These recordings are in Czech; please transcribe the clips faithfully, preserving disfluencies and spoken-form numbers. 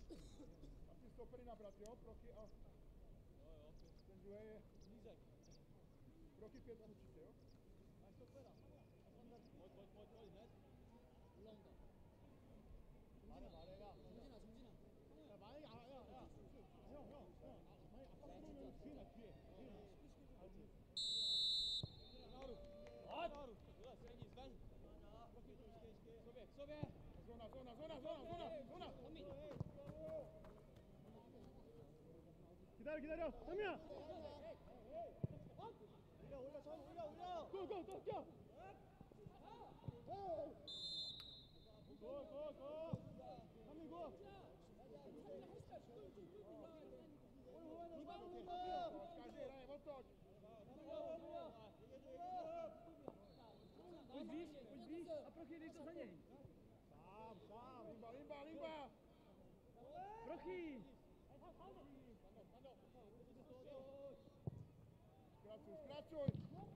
Asi stopery nabrat, jo? Prochy a... Jo, jo, ten druhý je... Lízek. Prochy pět určitě, jo? Máš stopera. Pojď, pojď, pojď, pojď, hned. 올라온다. 말해, 말해, 야. 정진아, 정진아. 야, 말해, 야, 야, 야. 형, 형, 형. 만약 아빠 들어오면 뒤에 나, 뒤에. 뒤에 나. 알지? 나루. 아, 나루. 야, 세니, 세니. 소백, 소백. Zona, zona, zona, zona, zona, zona! 현민. 기다려, 기다려! 정민아! 올려, 올려, 전 올려, 올려. 고, 고, 고, 뛰어! 고, 고, 고! 정민 고! Кажи, Рай, вот так! Пусть бишь, пусть бишь, а прохи за ней. Сам, сам! Limba, limba, limba! Прохи! Skracuj, skracuj!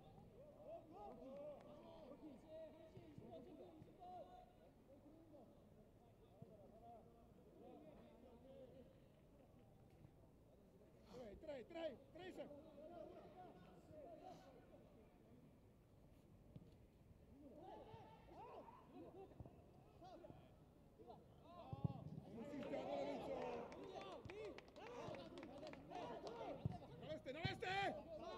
Trej, trej, trej, trej se! Musíš dát levico! Nalezte, nalezte!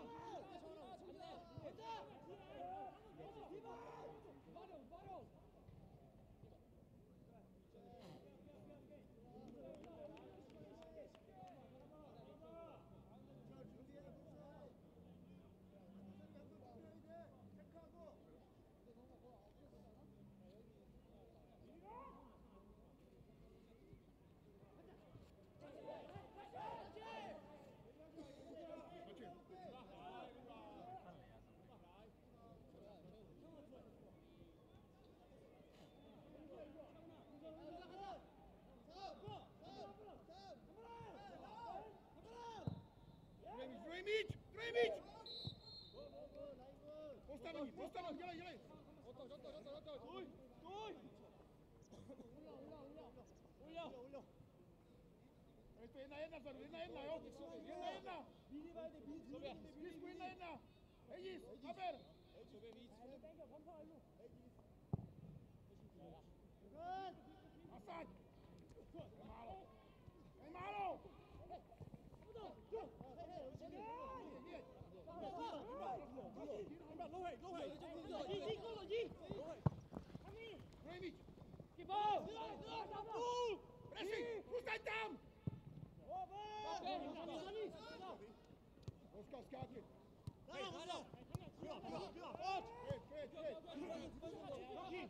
Druhý míč, druhý míč! Postavení, postavení, dělej, dělej! Otoč, otoč, otoč, otoč! Stůj, stůj! Ulja, ulja. Je to jedna jedna vzadu, jedna jedna, jo? Jedna jedna! Blízku jedna jedna! Hejis, Haber! Sobě víc. Nasaď! Je málo! Je málo! Dlouhej, dlouhej! Jdi, kolo, jdi! Druhý míč! Chyba! Presi, zůstaň tam! Oskar, skáky! Hej, Hada! Byla, byla, byla, pojď! Pět, pět, pět!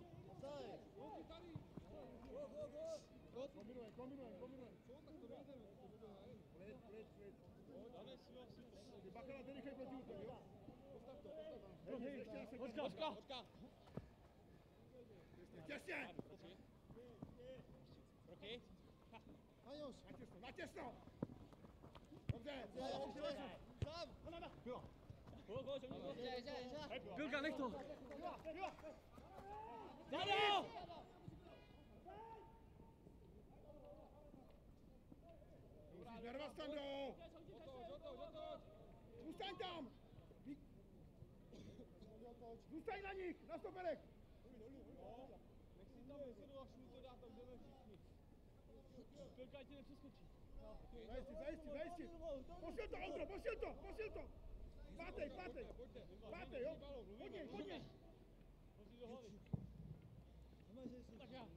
Kombinujem, kombinujem, kombinujem. Klid, klid, klid. Ty bacha na ten rychlej proti útok, jo? Postav to, postav to. Hej, ještě na sekundu. Počka, počka! Těsně! Roky? Natěsno, natěsno! Dobře! Byla! Go, go, go, go! Bilka, nech to! Byla, byla! Dalo! Musíš nervat, Stando! Otoč, otoč, otoč! Zůstaň tam! Zůstaň na nich, na stoperek! Nech si tam vzadu, až mu to dá, tam jdeme všichni. Bilka, ať ti nepřeskočí. Zajistit, zajistit, zajistit! Posil to, Ondro, posil to, posil to! Pátej, pátej! Pátej, jo? Pod něj, pod něj! Hodí do hlavy. Tak já.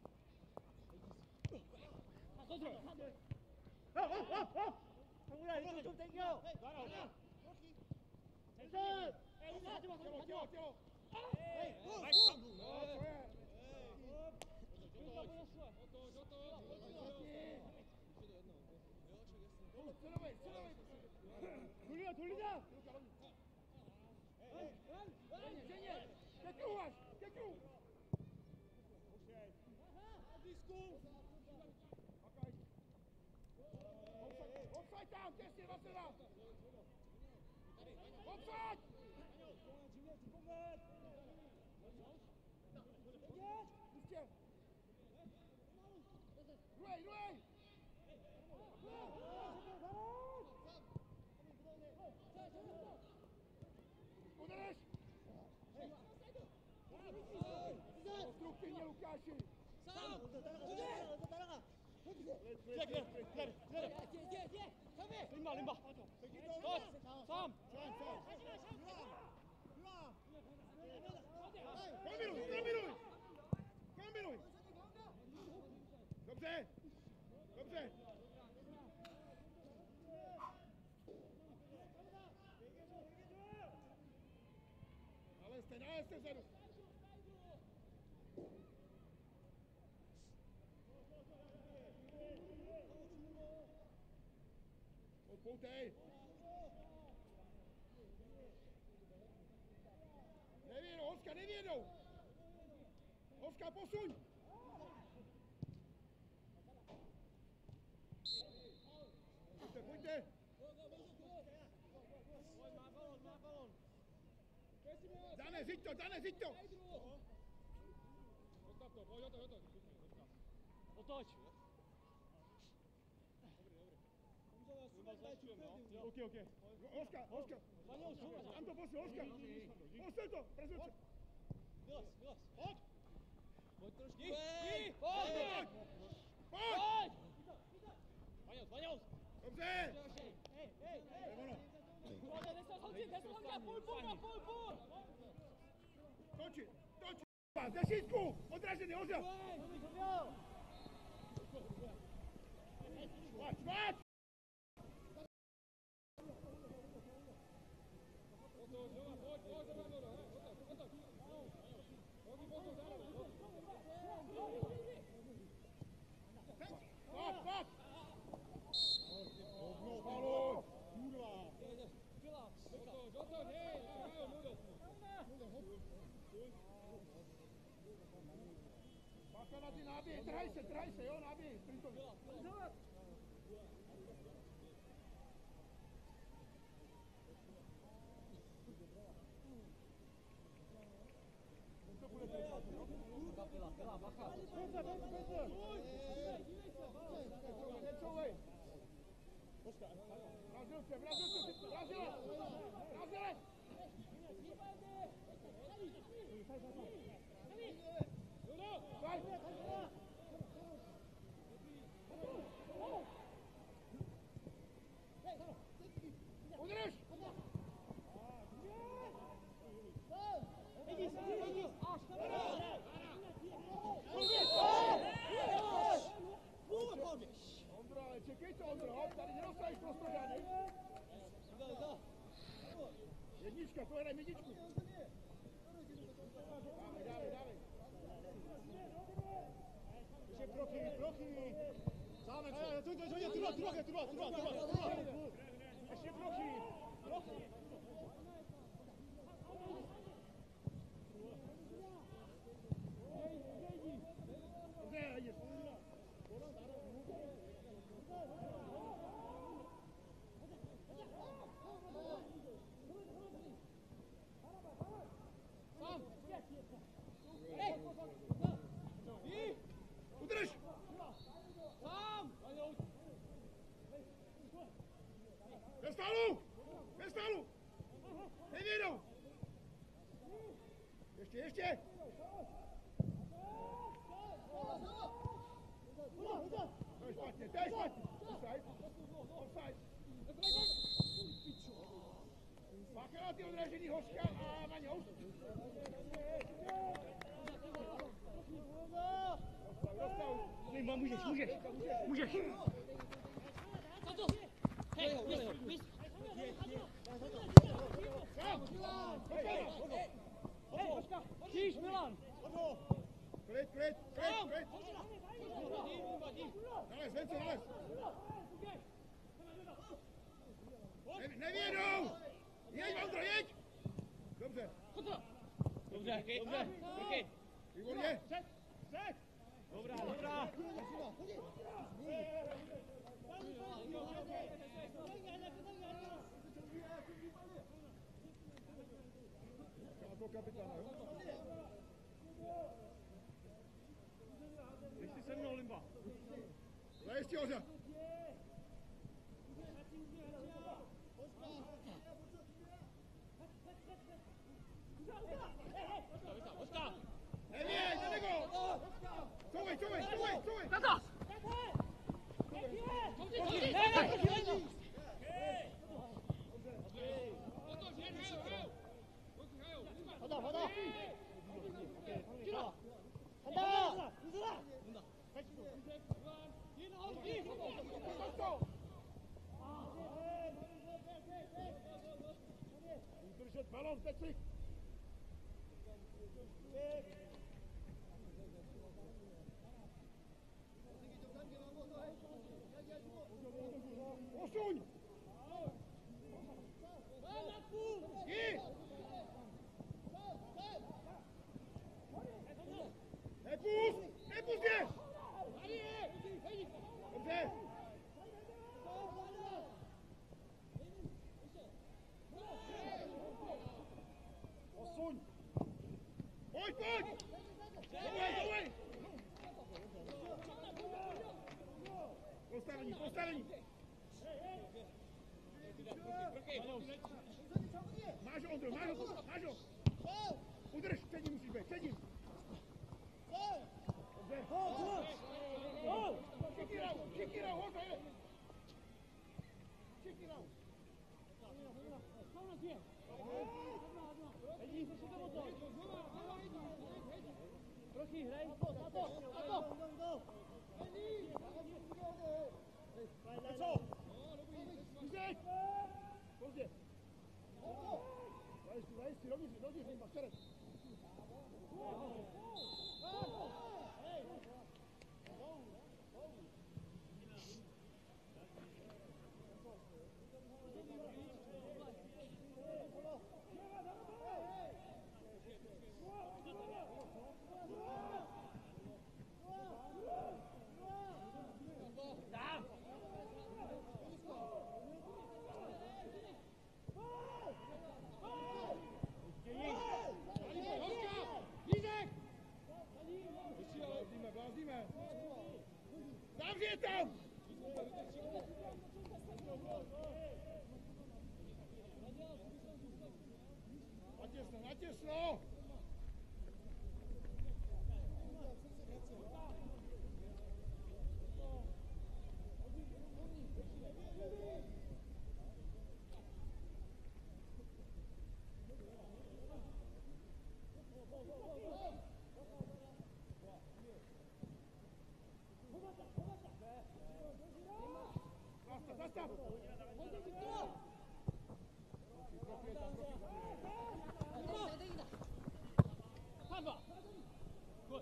Kontrol! Hop, hop, hop, hop! 동훈아, 좀 당겨! 나라, 나라! 됐어! 에이, 하지 마, tělo, 하지 tělo, 마! tělo! 에이, No, to je! Otoč, otoč! Středovej, středovej! Dolína, dolína! Ženě, ženě! Ke kruhu až, ke kruhu! Blízku! Obsaď tam, těsně, dvacet dva! Obsaď! Pustě! Druhej, druhej! Haši. Sam! 따라가 따라가 Klid, klid, Klar, klid, klid, klar, klid. klar. Limba, limba. Start. Sam! Sam, sam. Kombinuj, kombinuj! Kombinuj! Dobře! Dobře! Ale jste, ale jste vzadu! Odpoutej! Nevědou, Oskar, nevědou! Oskar, posuň! Pojďte, pojďte! Dane, ziď to, Dane, ziď to! Postav to, pojď, hotoď, hotoď. Otoč. Ok, ok. Oskar, Oskar! Tam to posuň, Oskar! Posuň to, presuň se! Vylez, vylez. Pojď. Pojď trošku. Jdi, Pojď! pojď. Pojď! Vaňous, Vaňous. Dobře! hej hej To je ono. Toči, toči! Z desítku! Odražený, Honza! Máč, máč! Pop, pop! Paluj! Bacha na ty náběhy, trhaj se, trhaj se, jo, náběhy, sprintově. To bude trvat, jo? Pila, pila, bacha. Pojďte, pojďte, pojďte! Necouvej! Brazilce, Brazilce, Brazilec! Brazilec! Pojď! Udrž! Ondro, ale čekej to, Ondro, tady nedostaneš prostor žádný. Jednička, to hraj jedničku. Dávej, dávej, dávej. Ještě prochy, prochy. Zámek se. Tu, tu, tu, tu, tu, tu, tu, tu, tu, ještě prochy, prochy. Dobře, jdi. Udrž! Sam! Ve stálu! Ve stálu! Nevědou! Ještě, ještě! To je špatně, to je špatně! Offside! Offside! Bacha na ty odražený Hoška a Maňous! Nima, můžeš, můžeš, můžeš. Hej, hej, hej. Hej, počka, kříž, Milan. Klid, klid, klid, klid! Nalez, ven se, nalez! Ne, nevědou! Jeď, Ondro, jeď! Dobře, Dobře, dobře, okej. výborně! Dobrá, dobrá. Kápo kapitána, jo? Ještě se mnou, Limba. Zajistí Hořa! Nevěď, nevěď! couvej, couvej, couvej, couvej. Tato! 받아 받아 간다 Držet balon, Petřík. Posuň! Jdi! Nepust! Nepust je! Dobře! Posuň! Pojď, pojď! Dovolej, dovolej! Postavení, postavení! Máš ho, Ondro, máš ho, máš ho! Udrž, před ním musíš být, před ním! Dobře! Čekirau, čekirau, hoď je! Čekirau! Trochy, hrej. Co? Zízek! Pozdě! Zajistí, zajistí, rovnici, rovnici, rovnici, včerec! Zavři tam! Natěsno, natěsno! Zastav! Hanba! Good.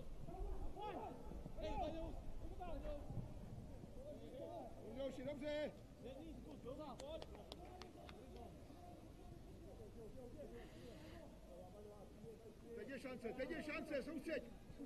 Udělši, dobře! Teď je šance, teď je šance, soustřeď!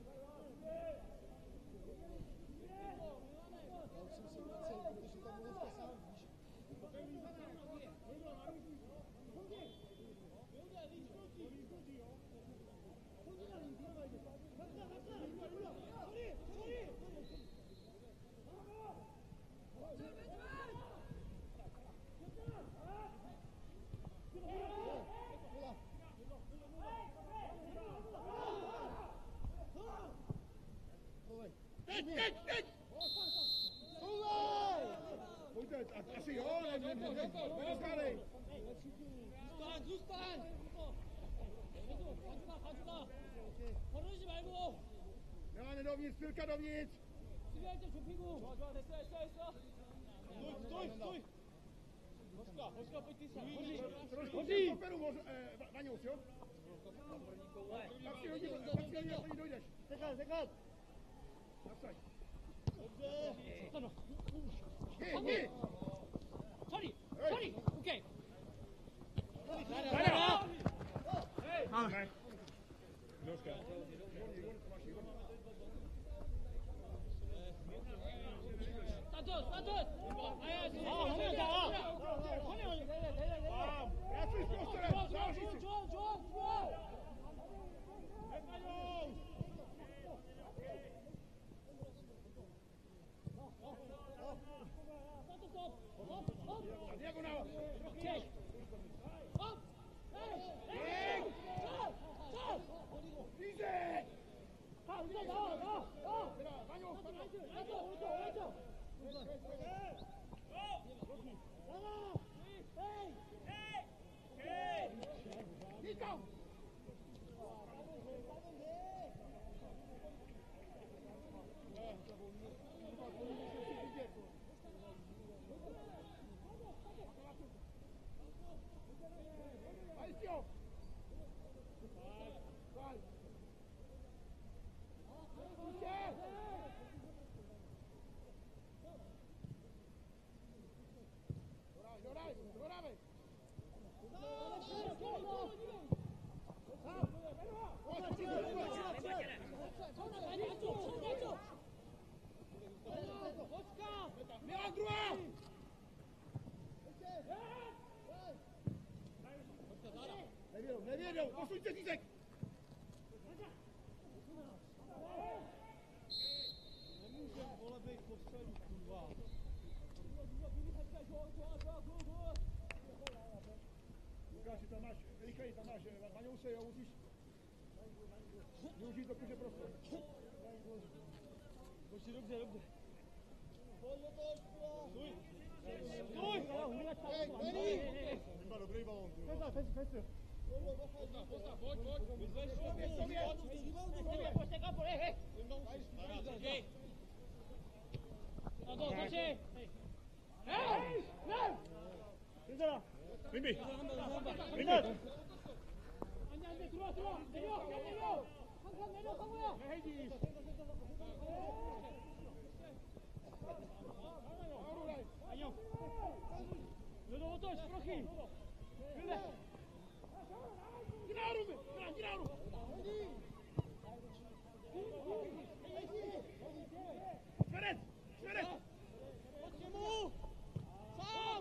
Teď, teď, teď! Pojďte, asi jo, ne, ne, ne, ne, nerozkádej! Zůstaň, zůstaň! Podrží malbu! Milane dovnitř, Pilka dovnitř! Přibějte šupíku! Stůj, stůj, stůj! Hořka, hořka, pojď ty sem! Trošku se stoperu, Vaňous, jo? Pak si hodí, pak si hodí, jak dojdeš. Sekat, sekat! Nastaň. Dobře! Ano. Jdi, jdi! Sorry, sorry, okay. Dada! Hej! Nožka. Status, status! Pracuj s prostorem, záleží si! Na diagonál! Vízek! Vaňo, Nico! Alessio! Vai! Michel! Dorai, dorai, Nevěděl, nevěděl, posuň se, Zízek! Nemůžem, vole, být poslední, kurva. Lukáši, tam máš, rychleji, tam máš, Vaňouse, jo, musíš využít dokud je prostor. Počkej, dobře, dobře. Pojď do toho, špula! Stůj! Stůj! Nemá dobrý balón, ty jo. Festa, festa, festa. Postav, postav, pojď, pojď. Vyzveš, Sobě, sobě! Sobě, pojďte kapo, hej, hej. Hej! Na to, toči. Hej, ne! Vyzvela! Mimi! Mimi! Ande, ande, trova, trova. Nedo, nedo. Hankan, nedo, hankuja. Nehdíš! Aňo! Nedo, otoč, prochy. Vyle. Jdi nahoru, jdi nahoru! Šverec! Šverec! Pojď k němu! Sám!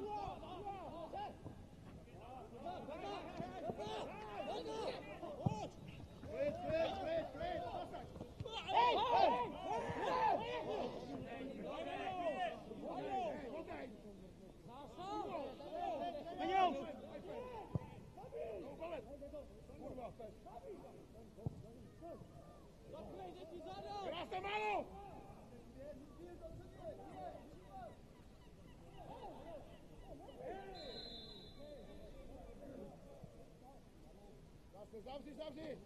Klid, klid, klid, klid! Hej, hej. Aňo! Kurva, pes! Krásně málo! Zase, zavři, zavři!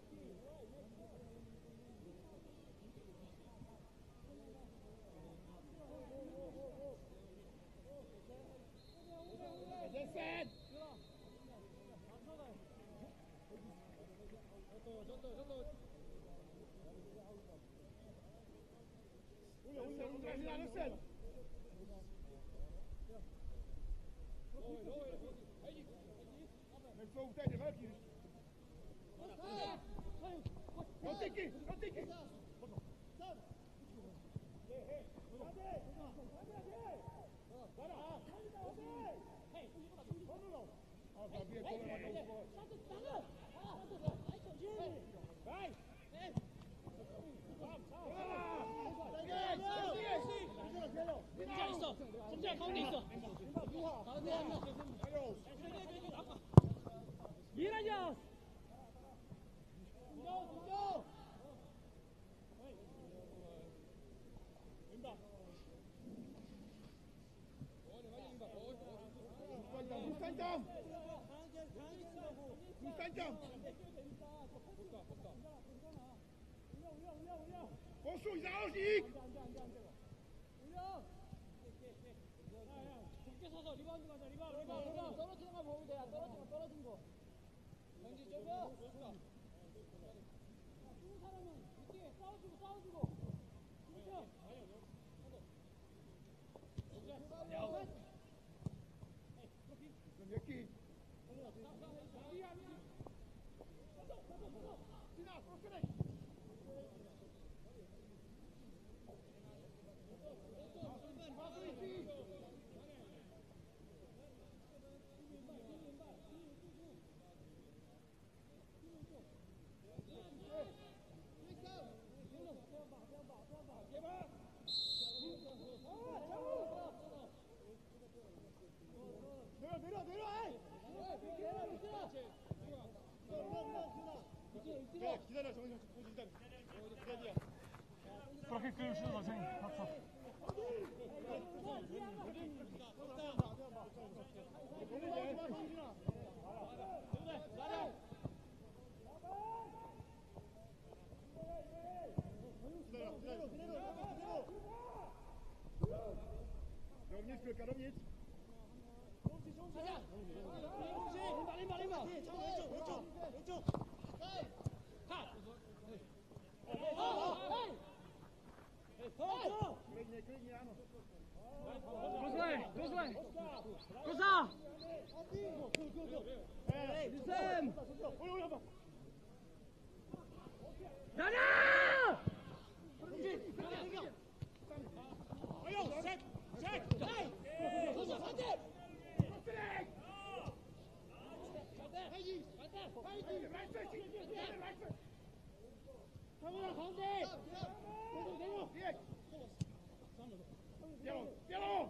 Deset! Deset, udraží na deset! Nechcou teď, je velký. Do tyky, do tyky! A zabije tohle na ňou, vole. Daj! 진짜 있어. 진짜 가운데 있어. 가운데 한 명. 미라냐. Zůstaň tam! Zůstaň tam! Posuň, záložník! 좁게 서서 리바운드 가자. 리바운드. 리바운드. 떨어지는 거 보면 돼. 떨어지면 떨어진 거. 경기 좁혀. 뛰는 사람은 이렇게 싸워주고 싸워주고. 그렇죠? Měkký. Stíná, prostředek. Vázující. 기다려, 정신 보지 기다려. 기다려. Prachy klíčů za zem. Dovnitř, Pilka, dovnitř. 가자. 림바 림바 림바. 왼쪽 왼쪽 왼쪽. 가. Klidně, klidně, ano. 고소해 고소해. 고사. 리셈. 나나. 아유, 셋, 셋. 고소 반대. 강훈아 가운데. 내려 내려. Dělo, dělo!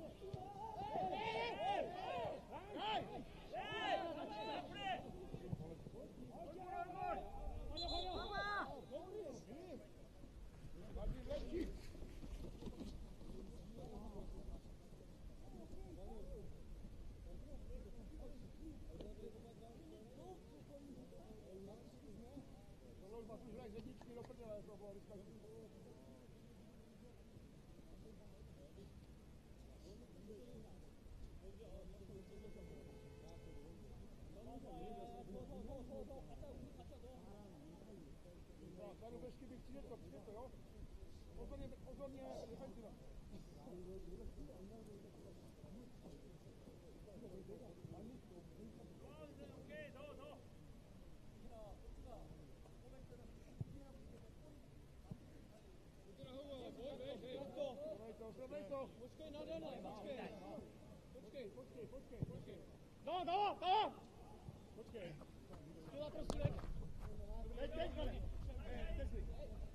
Tady bezky bych přijde to, přijde to, jo? Pozorně, pozorně, defenziva. Zlevej to, počkej na dole, počkej. Počkej, počkej, počkej, počkej. Dává, dává, dává! Počkej. Dělá prostředek. Teď, teď, pane. Teď si.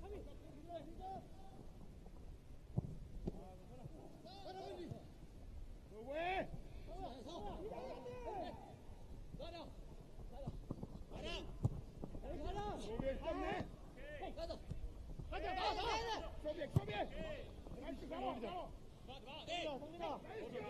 Dově! Soběž tam ne! Hajde, dává, dává! Soběž, soběž! Hajde, dává, dává! Dva, dva, ej! Dává!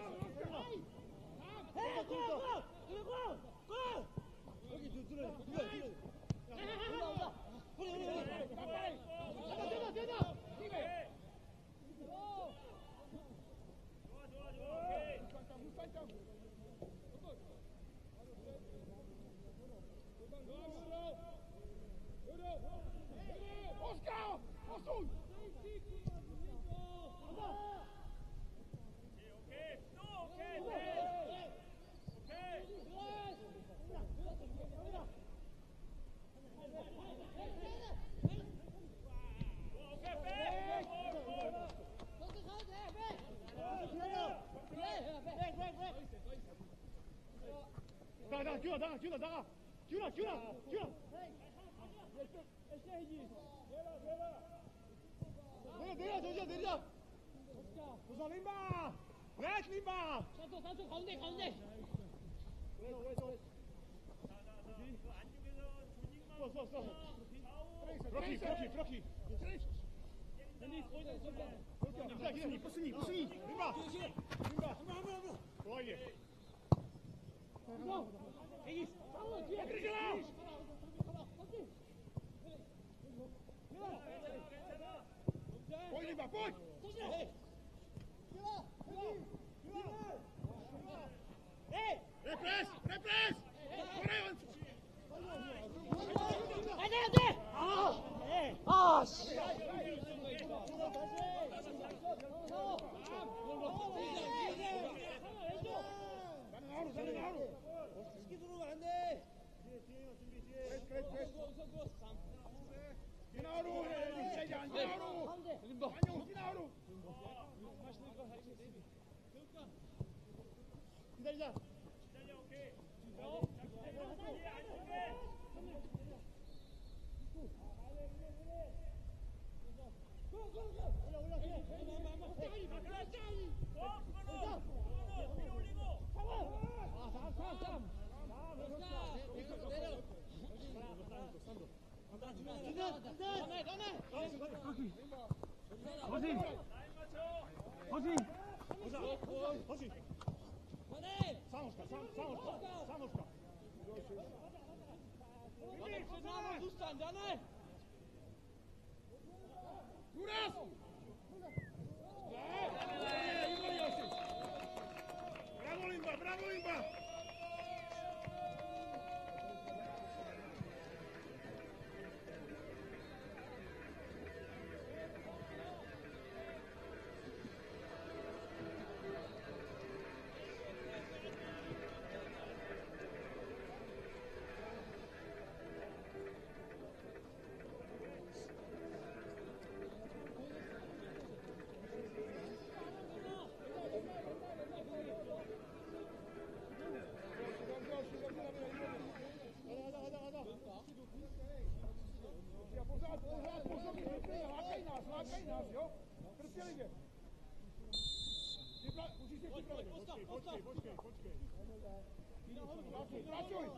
여기 둘 둘에 둘에 둘에. 올라온다. 그래 그래 그래. 대다, 대다! 힘에! 좋아, 좋아, 좋아. 오케이. 무쌍장, 무쌍장. 오스카! 오스! 나가, 나가, 기훈아, 나가, 기훈아, 나가! 기훈아, 기훈아, 기훈아! 내려, 내려, 저기야, 내리자! 우선 림바! 렛 림바! 산소 산소 가운데 가운데. 왼쪽, 왼쪽. 써, 써, 써. 브로키, 브로키, 브로키. 기다, 기다, 이쁘스니, 이쁘스니. 림바! 림바! 좋아, 이게. 애기. 싸워 뒤에. 그러잖아! 보이 림바, 보이! Repress! Repress! Corre! 안돼 안돼. 아. 아 씨. 나는 하루, 나는 하루. 쉽게 들어오면 안 돼. 디나우루, 디나우루, 디나우루. 안녕, 디나우루. 기다리자. 허진 허진 허진. 상호스카, 상, 상호스카, 상호스카. 유라스! 네, 이거 역시. musíš se připravit. Počkej, počkej, počkej, počkej. Pracuj, pracuj.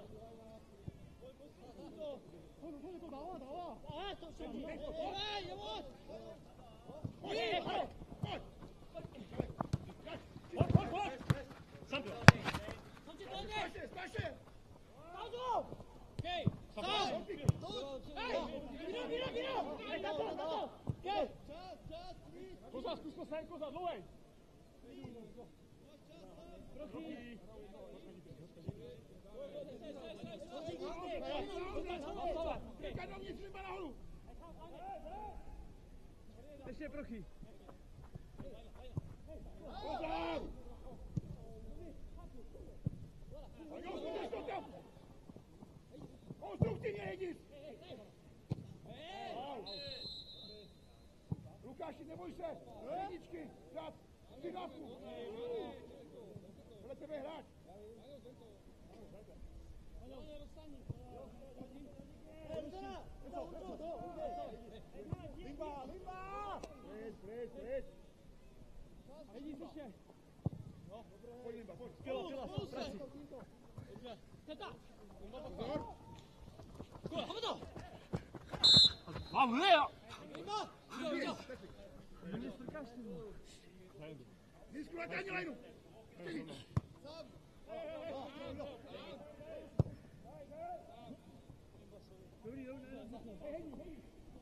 손을 손을 또 나와 나와. 아, 또 저기. 땡겨, 땡겨. 아, 영원. 예, 걸, 걸. 삼 초. 삼촌 던져. 스마시, 스마시. 따줘. 오케이. 삼 자. 초. 밀어 밀어 밀어. 아이, 나와 나와. 오케이. Cosa, scusa, sai cosa? Lo è? Kadovně třeba nahoru. Ještě prochy. Pozor. A jo, budeš to tam. Konstruktivně jedis. Lukáši, neboj se. Jedničky, zad, přidávku. Vedle tebe hráč. 림바 림바. Pryč, pryč, pryč. Ejdi ještě. Pojď, Limba, pojď. Skvělá, skvělá, prací. 됐다. Pozor. 한 번 더. 아, 왜요? 림바. Běž, Petrik. Nie strkasz tym. Získu na tajní lajnu. Čtyři. Dobrý, dobrý, dobrý.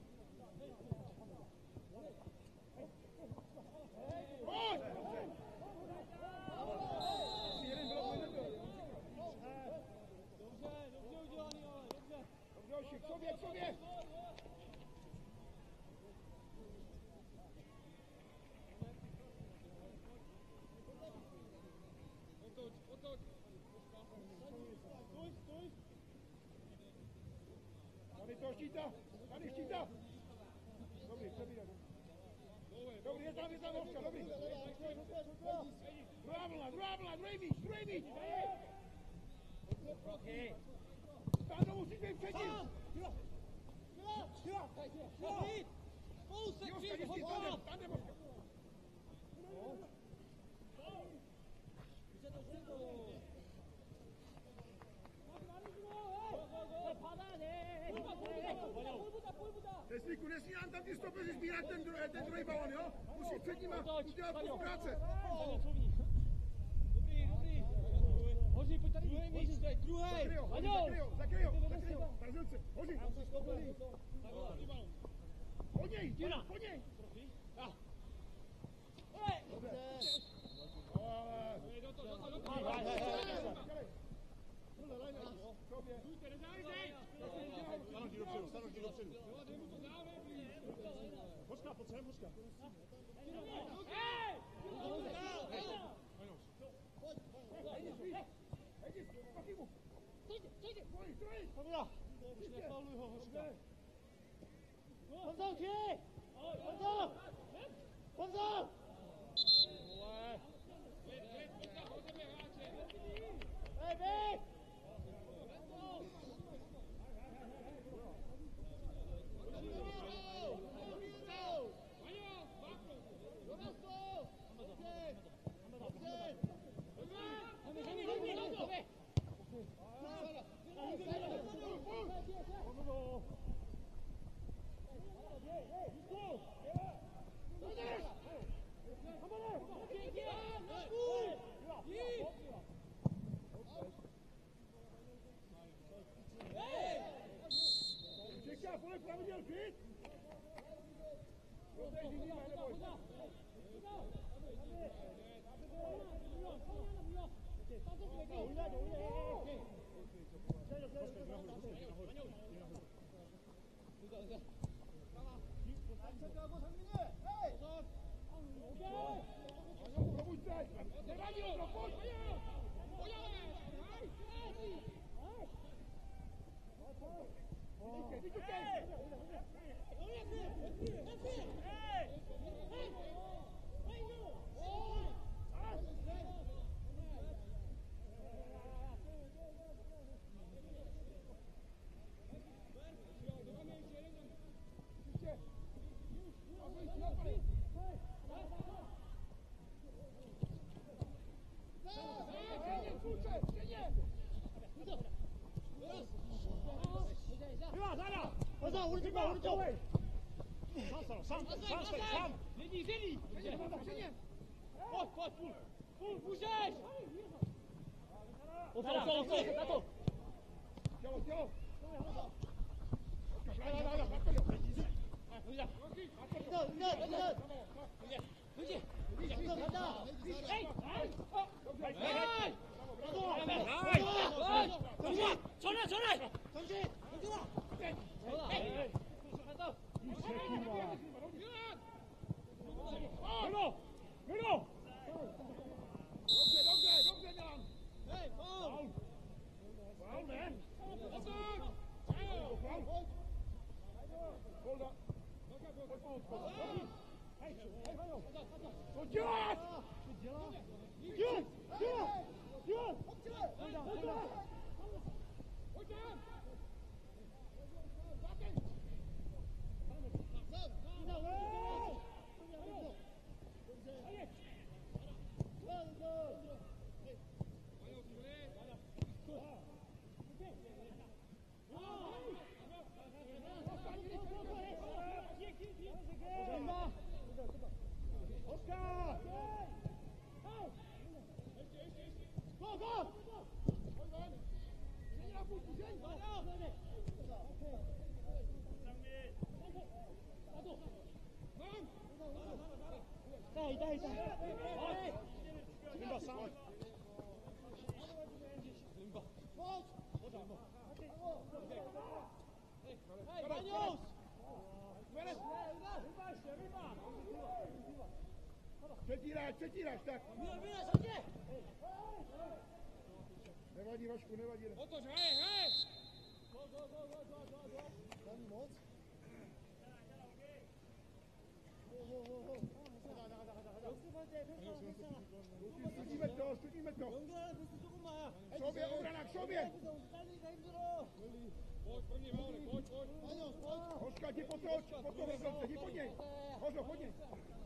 Pojď. Jeden bylo můj nebyl. Dobře, Oši, k sobě, k sobě. Tady to štíta, tady štíta. Dobrý, přebírat. Dobrý, je tam, je tam Ovka, dobrý. Druhá vlna, druhá vlna, druhý míč, druhý míč. Tam to musíš být předtím. Jožka, vždycky tandem, tandem Ovka. Teslíku, nesmí nám tam ty stopeři sbírat ten, dru- ten druhý balon, jo? Musíš před nima udělat kus práce. Dobrý, dobrý. Hoří, pojď tady. Druhý míč, to je druhý. Zakryjou, oni zakryjou, zakryjou, zakryjou. Brazilce, hoří. Po něj, po něj. Dobře. Stanoží dopředu, stanoží dopředu. Hořka, pojď sem, hořka. 원성 뒤에! 원성! 원성! 에이, Čeká, pole praviděl, klid. Rozejdi nima, neboj. Probuď se, nevadí ho, pojď. Vydíkej, vydíkej. 이봐, 살아! 가자, 오른쪽 봐, 오른쪽. 삼, 삼, 삼, 삼. 세니, 세니. 어, 어, 볼. 볼, 무시해. 없어, 없어, 없어. 나도. 뛰어, 뛰어. 나가, 나가, 나가. 바꿔줘. 보자. 은자, 은자, 은자. 그렇지. 그렇지. 간다. 에이, 에이. 어. 에이. 정신. 전화, 전화. 정신. 정신아. 에이. 갔다. 이 새끼가. 밀어! 밀어! 넘겨, 넘겨, 넘겨면. 에이, 파울. 파울, 맨. 파울. 파울. hold up. Good job! Good! Good! Good! Oscar! Go, go! 있다, 있다, 있다. 림바 싸움. 림바. Hey, Manos! C'è tiraš, c'è tiraš, tak. Mira, mira, Santi. Nevadí, Vašku, nevadí. Otoč, hej, hej! Tam moc? Studíme to, studíme to. K sobě, obrana, k sobě. Pojď, první válek, pojď, pojď. Hoška, jdi potoč, potoč, jdi pod něj. Hošo, pod něj.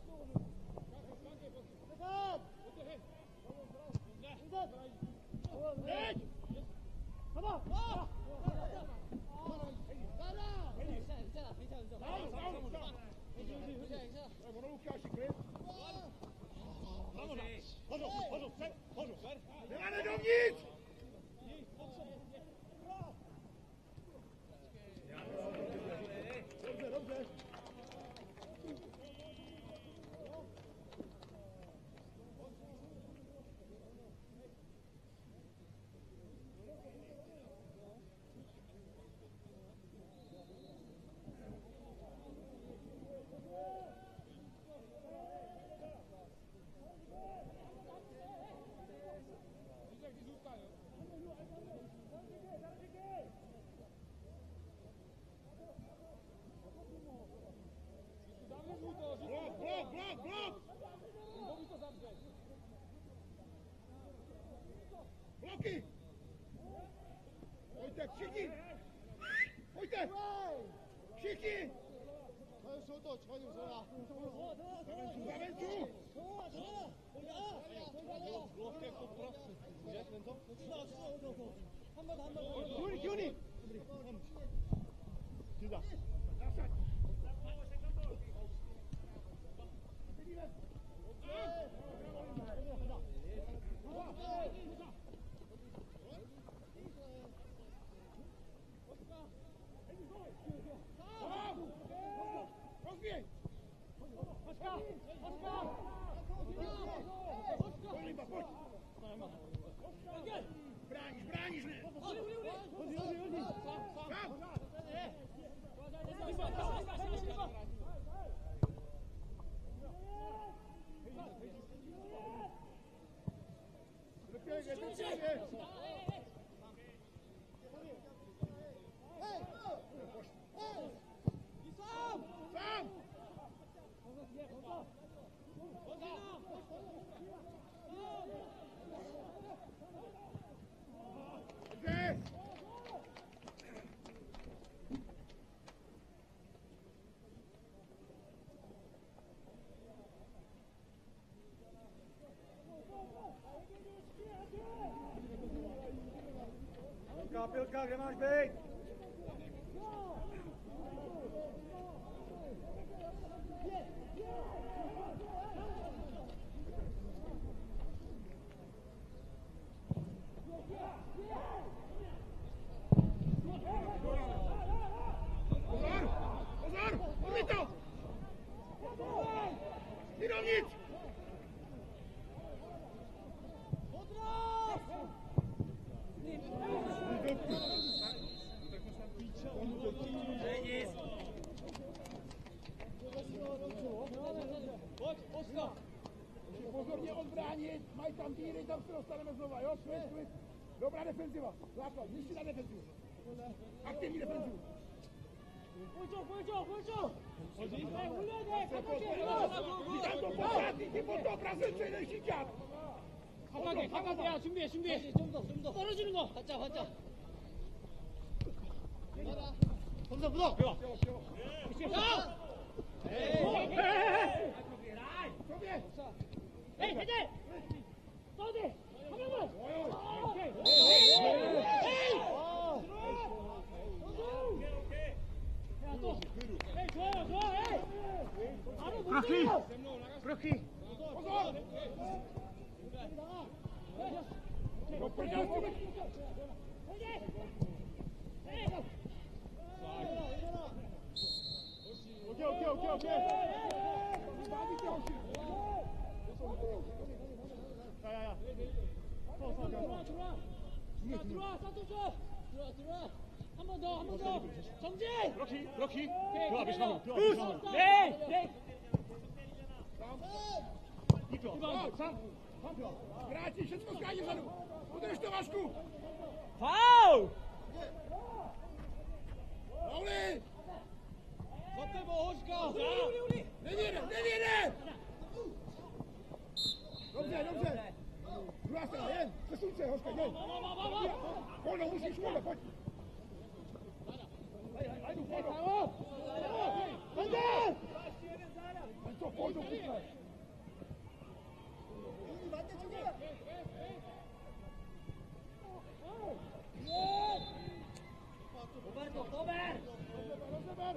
Teď! Ono Lukáši, klid. Hožo, hožo, hožo. Nemáme dovnitř! Dobře, dobře. Blok, blok, blok, blok! Bloky! Pojďte, všichni! Pojďte! Všichni! Za vencu! Giuni, giuni! Chiuda! Rozbijej! Pojď, Limba, pojď! Bráníš, bráníš, ne! Hodí, hodí, hodí. Sám! Dobrá pilka, kde máš být? Pozor! Pozor! Umí to! Vyrovnit! Pozorně odbránit, mají tam díry, tam se dostaneme znova, jo? Klid, klid. Dobrá defenziva, základ, nižší na defenzivu. Aktivní defenzivu. Pojďo, pojďo, pojďo! Hej, udělej, kapaky! Vítám to pořádný, ty pod to Brazilce jdeš říkat. 가까게 가까게 야 준비해 준비해 좀더좀더 떨어지는 거 받자 받자 검사 붙어 야 에이 해제 서디 한 명만 오케이 에이 야또 에이 좋아요 좋아 에이 바로 못 들어 Prochy! Pozor! No prdel, Okej, okej, okej, okej. Zbavit je hoši. Ja, ja, ja. Stå, stå, 들어와 들어와 들어와 들어와 사토 줘 들어와 들어와 한 번 더 한 번 더 정진 Prochy, prochy. 들어와 비상호 Plus! 네 네 Nikdo, sam. Kráti, všechno skrátí vzadu. Udrž to, Vašku. 파울 Pauli! 겉에 뭐 호시가 우리 우리 우리 Nevěde, nevěde! Dobře, dobře. Druhá strana, jen. Přesuň se, hoška, jen. Volno, musíš, volno, pojď. Hajdu, volno. Pojďte! Jen to, pojď do kutle. Roberto, Robert! Rozeber!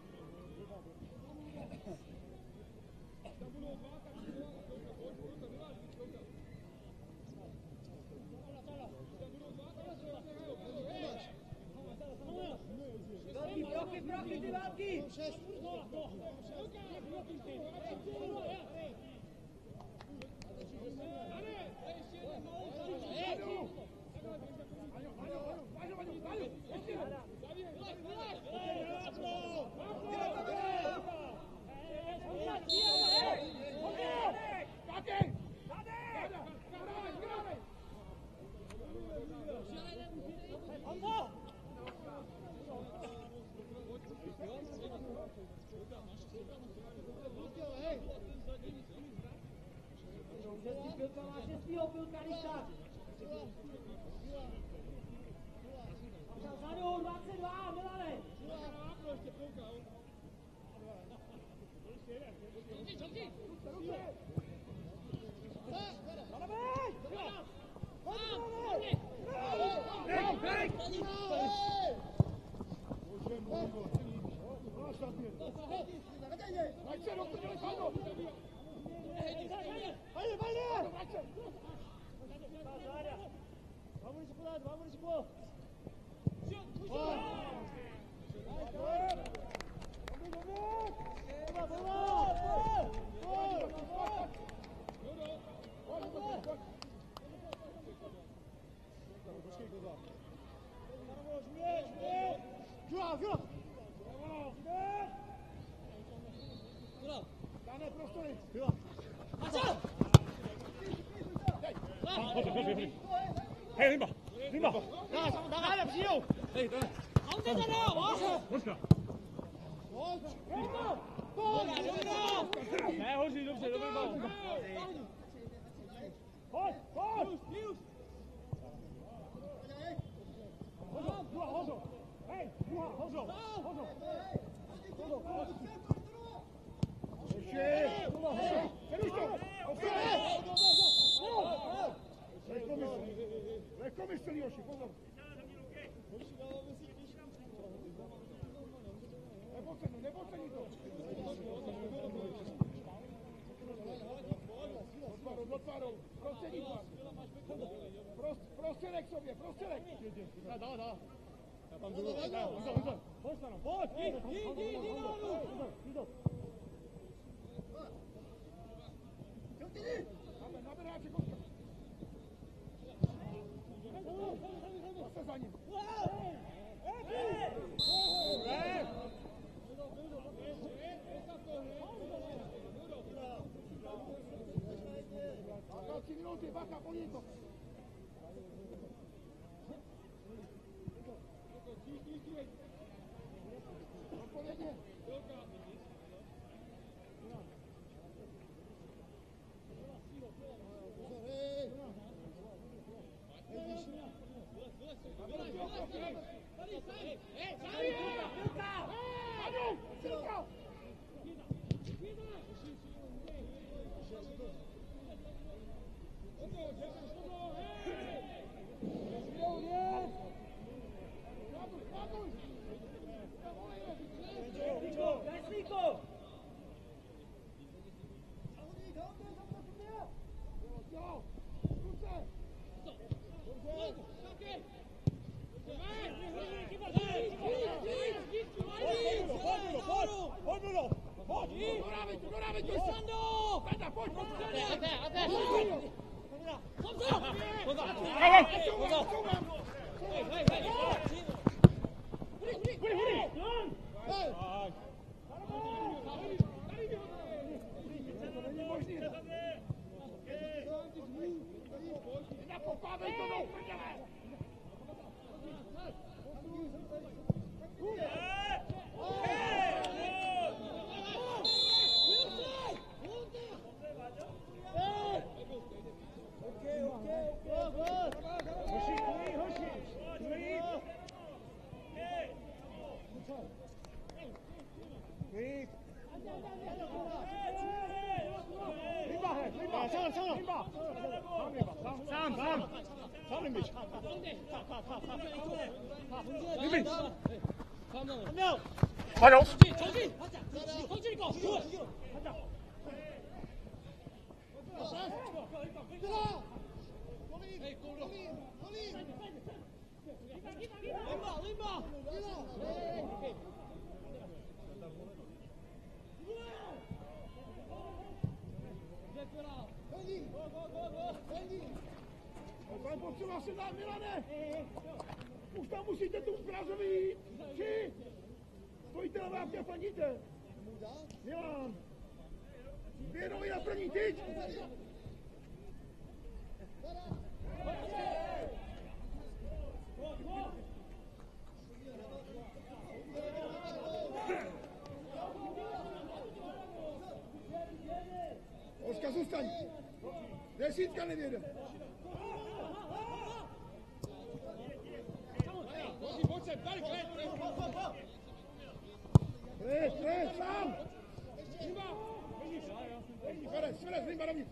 Brochy, brochy, ty války! Hej, rimba! Rimba! 나가 나가 시오 가운데잖아 와 Hoška! Ne, hoří, dobře, dobrý bal. Pojď, pojď! Hozo, druhá, hozo! Hej, druhá, hozo! Hozo! Hozo, pojď! Ještě! Hozo! Přeruš to! Lehko myslí! Lehko myslí, Joši, pozor! Prostředek sobě, prostředek. Dává, dává. Já tam jdu. Honzo, Honzo. Pojď tam, pojď. Jdi, jdi, jdi, jdi nahoru. Naber, naber hráče, koska. Zase za ním. Bacha, tři minuty, bacha, pojď to. Odpovědně. 가요. 정신! 정신 있고! 가자! 왼발, 왼발! Pan potřeba se dát, Milane! Už tam musíte tu Prazovi tři! Stojíte na vápně a fandíte! Milan! Dvě nohy na první tyč! Oskar, zůstaň! Desítka nevěde! Klid, klid, sám! Svedec, svedec, Limba dovnitř!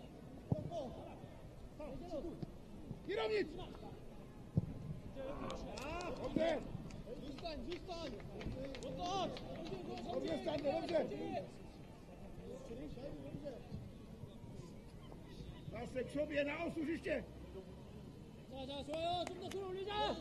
Jdi dovnitř! Dobře! Zůstaň, zůstaň! Dobře, staňte, dobře! Zase k sobě, na osužiště! 자, 자, 좋아요. 좀 더 들어 올리자.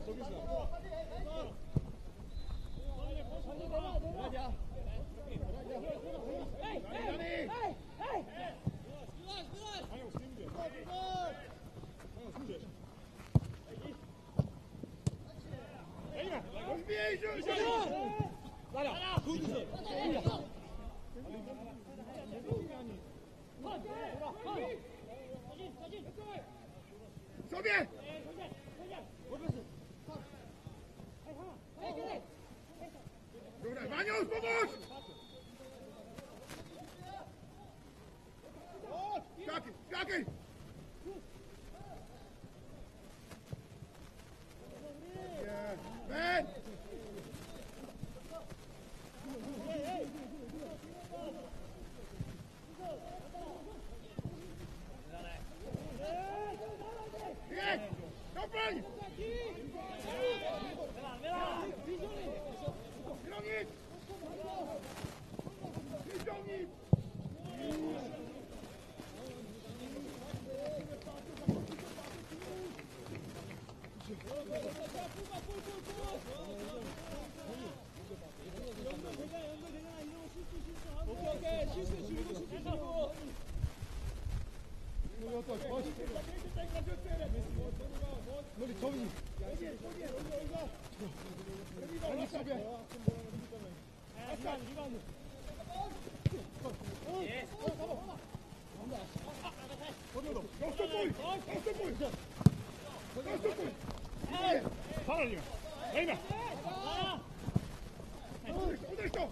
Sobie! Dobra, Manius, pomóż! Skakaj, skakaj! Ben! Jest! Doplń! Wyciągnij! Wyciągnij! 오케이 오케이 실수 줄이고 실수 줄이고 머리 정리. 여기, 여기, 여기, 여기. 여기 sobie. Dostępuj! Dostępuj! Dostępuj! Paralima Ejna Uderz to!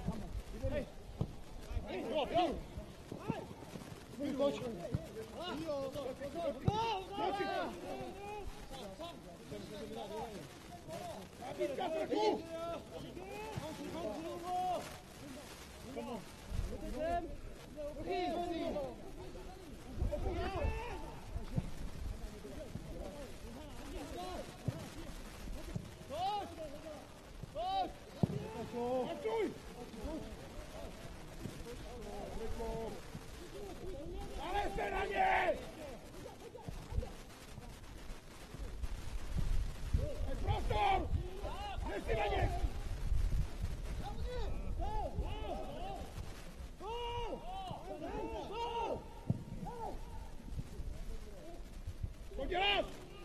Chodź! Napiska traku! Pracuj! Ale se na nie! Prostor! Jeszcze na nie! Chodź raz!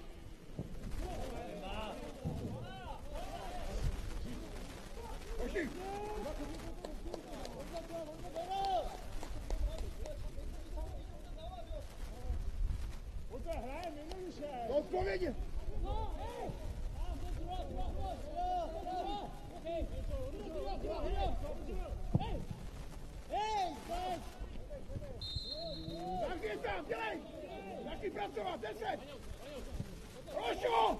Chodź! Odpowiednie! Zamknij tam, dělej! Jaký pracovat, deset! Rošo!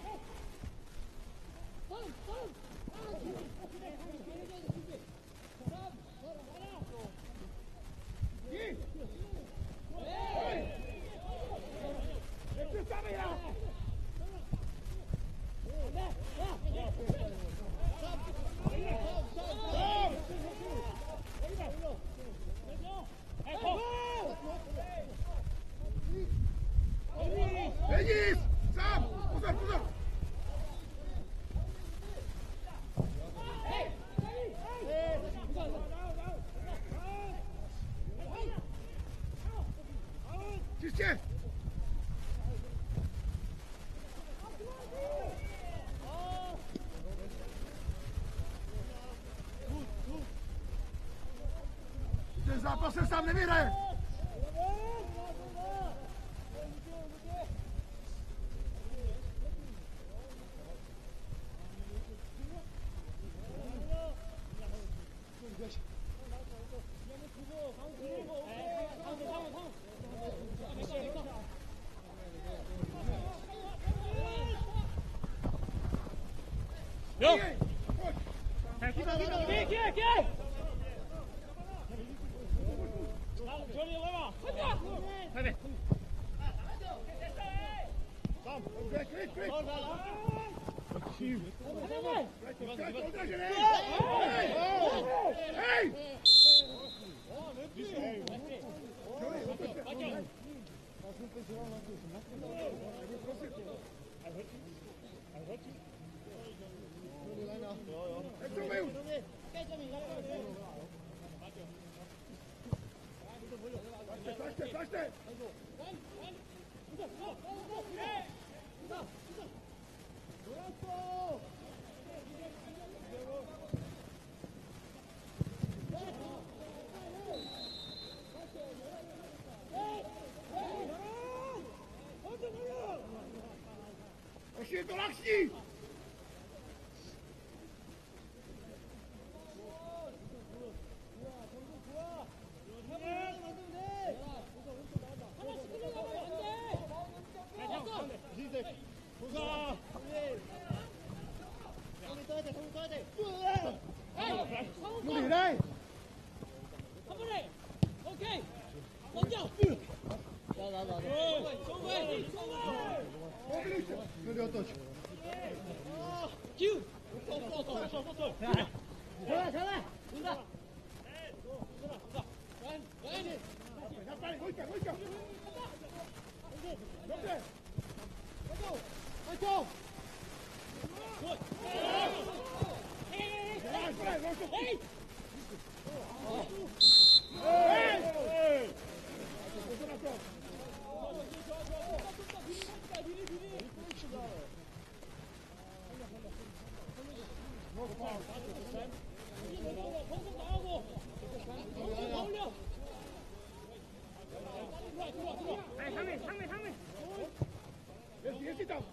Jdi! Hoj! Nechci sami hrát! Denis! Sám! Pozor, pozor! Čistě! Ten zápas se sám nevyhraje! Jo! Pojď! Kijk, kijk, kijk! Johnny, leva! Hadi! Tam! Dobře, klid, klid! Skak, odražený! Hej! Hej! Ještě je to lakší! Mùi đây! Người điều tổ chức. 잘해 잘해 빨리 거기까 거기까. 옆에. 화이팅 Esse, esse então.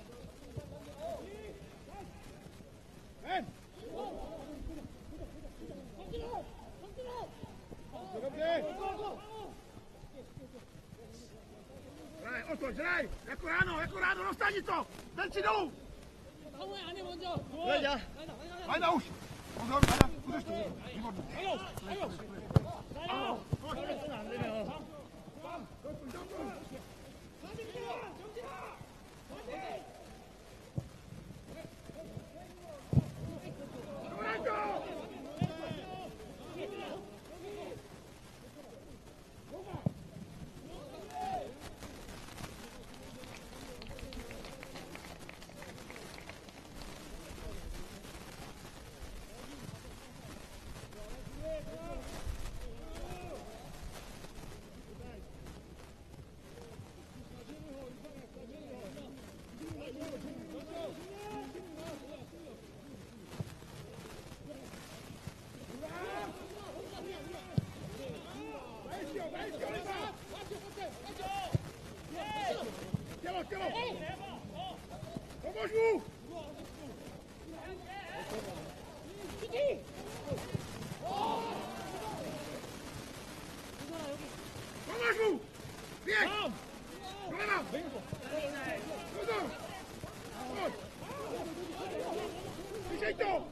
Vem. Dai, Otto, dai, è Corano, è Corano, non stagli to, dalci dolů. 상호야 안에 먼저 Veď, Vajda už. Pozor, Vajda, budeš tu. Výborný. Tělo, tělo! Pomož mu! Pomož mu! Běž! Doleva! Pozor! Pojď! Vyžej to!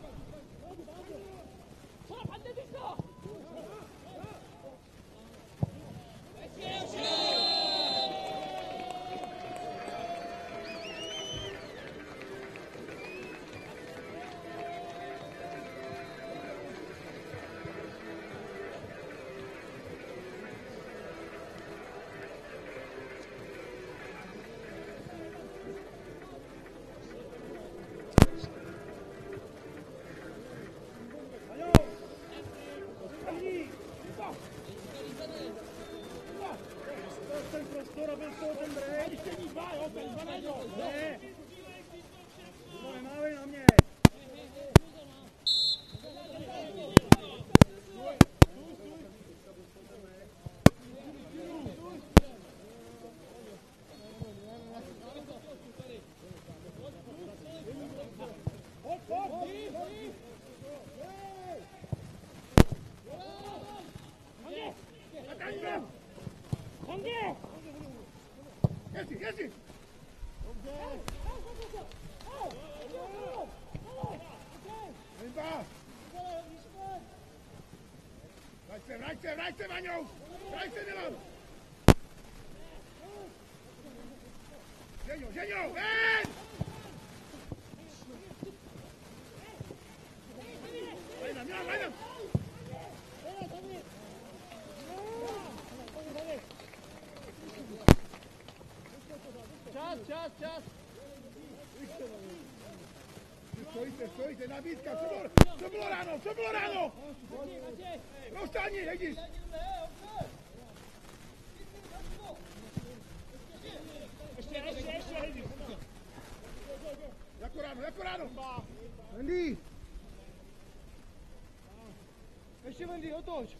Ten prostor, aby z toho ten break. Ještě ní dva, jo, ten dva na něho. Ne. To nemávej na mě. Pojď, pojď. Nataňme. Konge! Jezi, jezi! Limba! Vrať se, vrať se, vrať se, Vaňou! Vrať se, Milan! Ženio, Ženio, ven! Vajda, Milan, Vajda! Čas, čas, čas. Stojíte, stojíte, nabídka, co bylo, co bylo ráno, co bylo ráno? Rozstání, jedíš. Ještě, ještě, ještě, jedíš. Jako ráno. Otoč!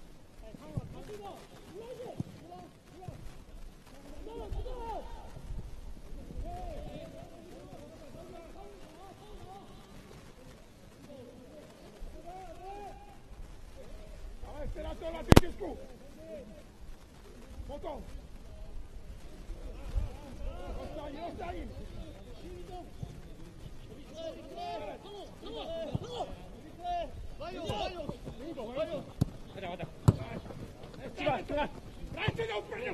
Ale jste na to na tyčisku. Potom. Dostání, dostání. Vrať se do prdu!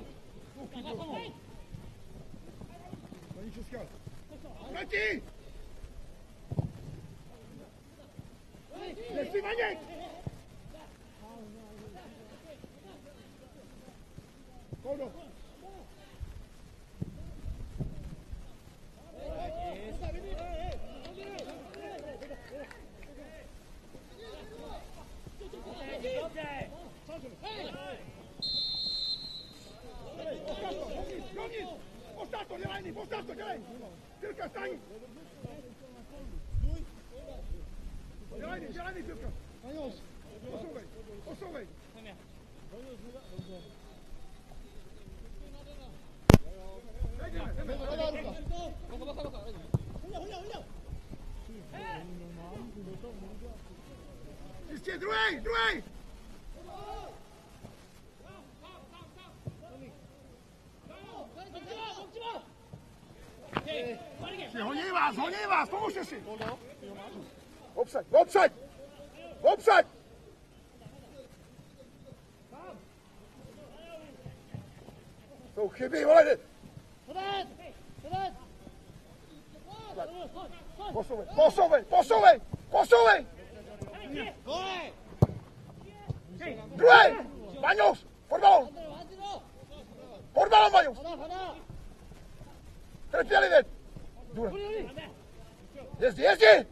Paní Česká. Vrati! Nechci Vaněk! Koldo. Ostatto, dělej, Nip, ostatto, dělej! Silka, staň! Dělej, Nip, dělej, Nip, Silka! Posouvej, posouvej! Jdeme, jdeme! Čistě, druhej, druhej! Honí vás, honí vás, pomůžte si! Obsaď, obsaď! Obsaď! Jsou chyby, vole! Posouvej, posouvej, posouvej, posouvej! Druhej! Vaňous, pod balón! Pod balón, Vaňous! Trpělivě! Jezdi, jezdi!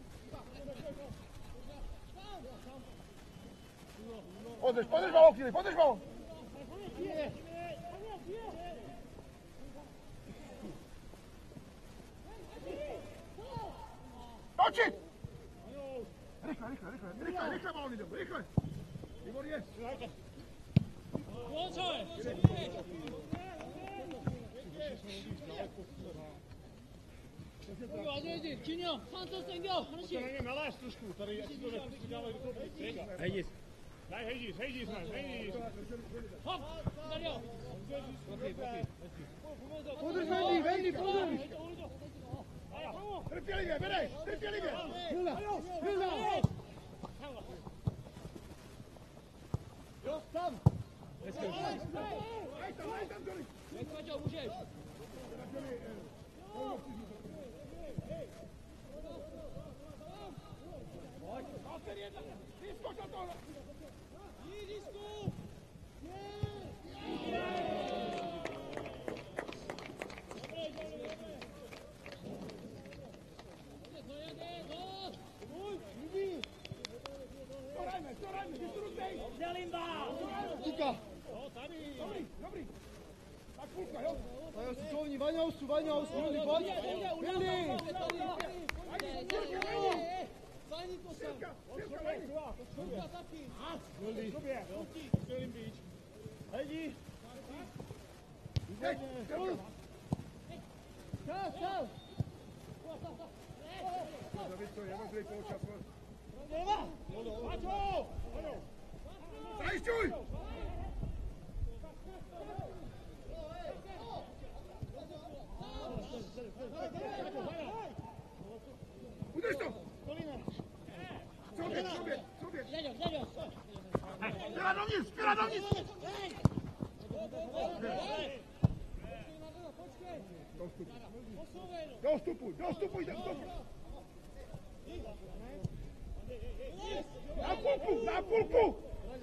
Podrž, podrž balón, chvíli, podrž balón! Točit! Rychle, rychle, rychle, rychle, rychle balón jdem, rychle! Výborně! 진영, 산소 생겨 하나씩. Naláž trošku, tady ať si to dávají do toho. Hejdiš. Daj, hejdiš, hejdiš, man, hejdiš. Hop, 달려. Podrž, Vendy, Vendy, podrž. Trpělivě, vedej, trpělivě! Hilda, Hilda! Jo, tam! Hej tam, hej tam, Johnny! 왼쪽 무시해. Vyskoč na tohle! Storajme, storajme, vystrutej! Zelinda. Tuka! Dobrý, dobrý! Tak půlka, jo? Vaňous, couvni, Vaňous, Vaňous, Hildy, pojď! Hildy! Silka, Silka, vejdi! Hildy, Silin Beach. Hejdi! Hej, Silka! Čau, čau. David, to je možný poločas. Vaňo! Zajišťuj! Udrž to! Sobě, sobě, sobě! 기다려, 기다려. Spěla dovnitř, spěla dovnitř! Dostupuj, dostupuj, dostupuj! Na půlku, na půlku!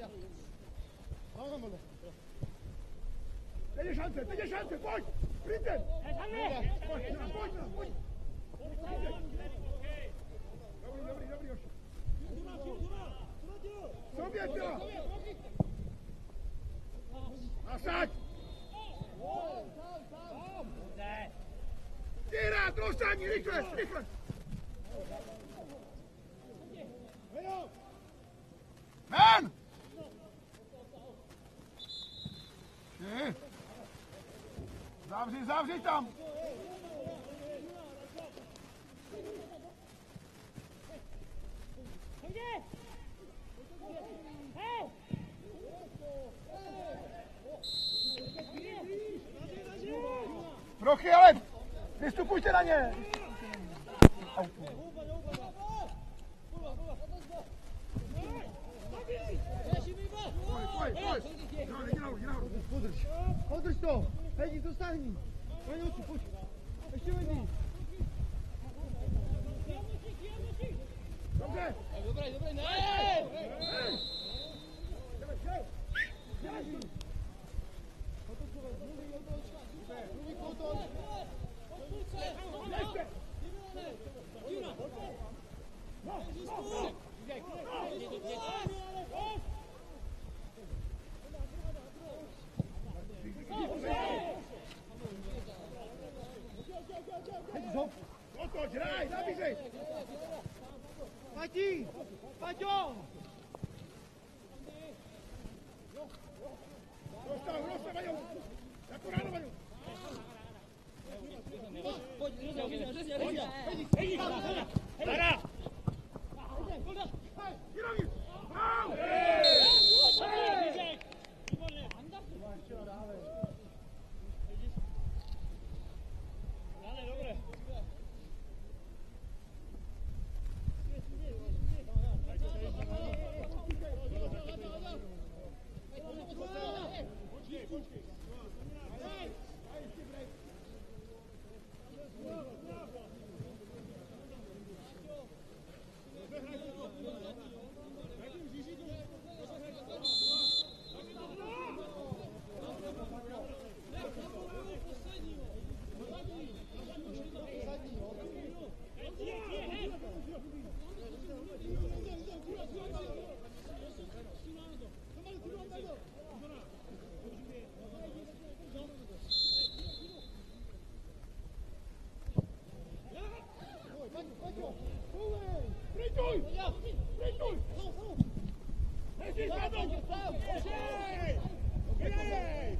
Teď je šance, teď je šance, pojď! Sprintem! Pojď, na, pojď, na, pojď! Dobrý, dobrý, dobrý, Joši. Sobě, těla! Nasaď! Tyra, dostání, rychle, rychle! Men! Ne. Zavři, zavři tam. Prochy, ale vystupujte na ně. Podrž, podrž to, Hejdi, to stáhni. Pojď oči, pojď. Ještě vedí. Dobře. Dobrý, dobrý, ne! Mluví kouton. Otoč, hraj, nabízej. Pati, Paťo. Dostav, dostav, Vaňo. Jako ráno, Vaňo. Pojď, řezně, řezně, řezně. Hara! Jirový. Au! Prytuj! Prytuj! Leci, zadzą! Wyjej!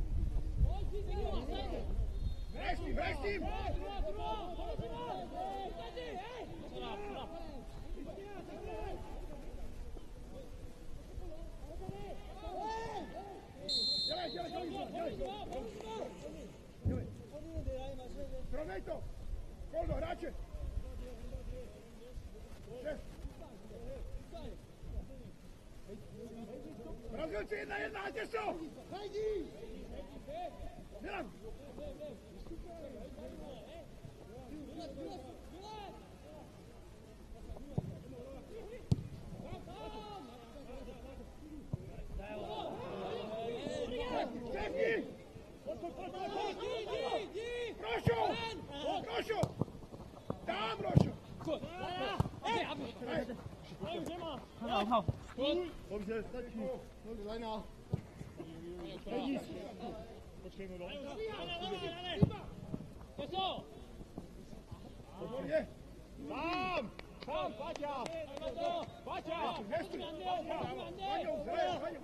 Weź nim, weź nim! Działaj, działaj, działaj, działaj! Trągaj to! Koldo, hráče! Brazilci jedna jedna, ať jsou! Milan! Cefni! Rošo! Rošo! Dám, Rošo! Dobře, stačí. Dobře, lajna. Hejdi. Počkej mu dom. Povolně! Tam! Tam, Paťa! Paťa! Hezky! Vaňo, zrej, Vaňo!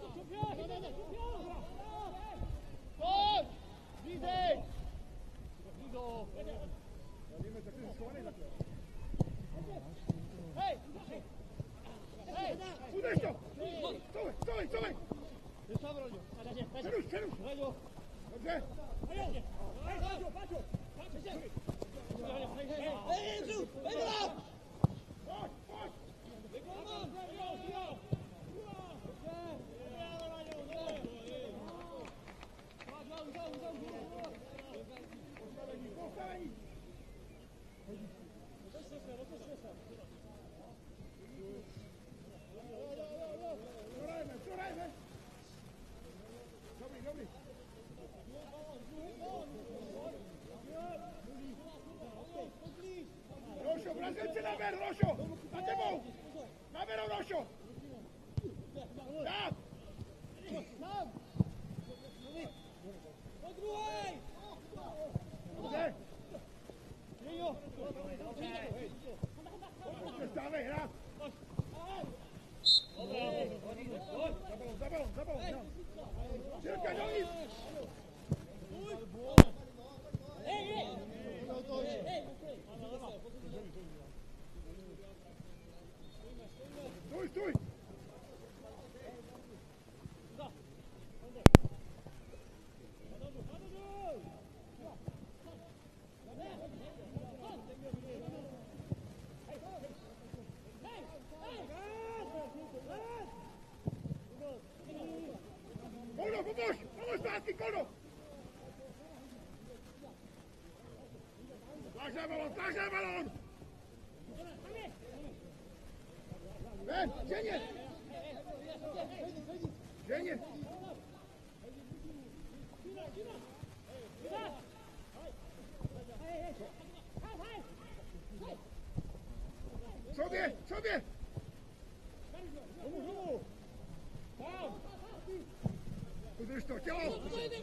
Pojď! Vízej! Vízo! Víme, tak jsi schovaný takhle. Hej! Hej! Udeš to! Stoj, stoj, stoj! Vystav, Roďo. Přeruš, přeruš! Roďo. Dobře! Hej, Paťo, Paťo! Hej, Jindřu! Hej, Milan! Pojď, pojď! Postavení, postavení! Co hrajeme, co hrajeme? Dobrý, dobrý. Rošo, Brazilci naber, Rošo! Na tebou! Naberou, Rošo! Dát! Dobře! Pojďte stávej, hrát! Za balon, za balon, za balon! Silka, do ní! Tlač na balón, tlač na balón! Ven, ženi! Ženi! Sobě, sobě! Udrž to, tělo!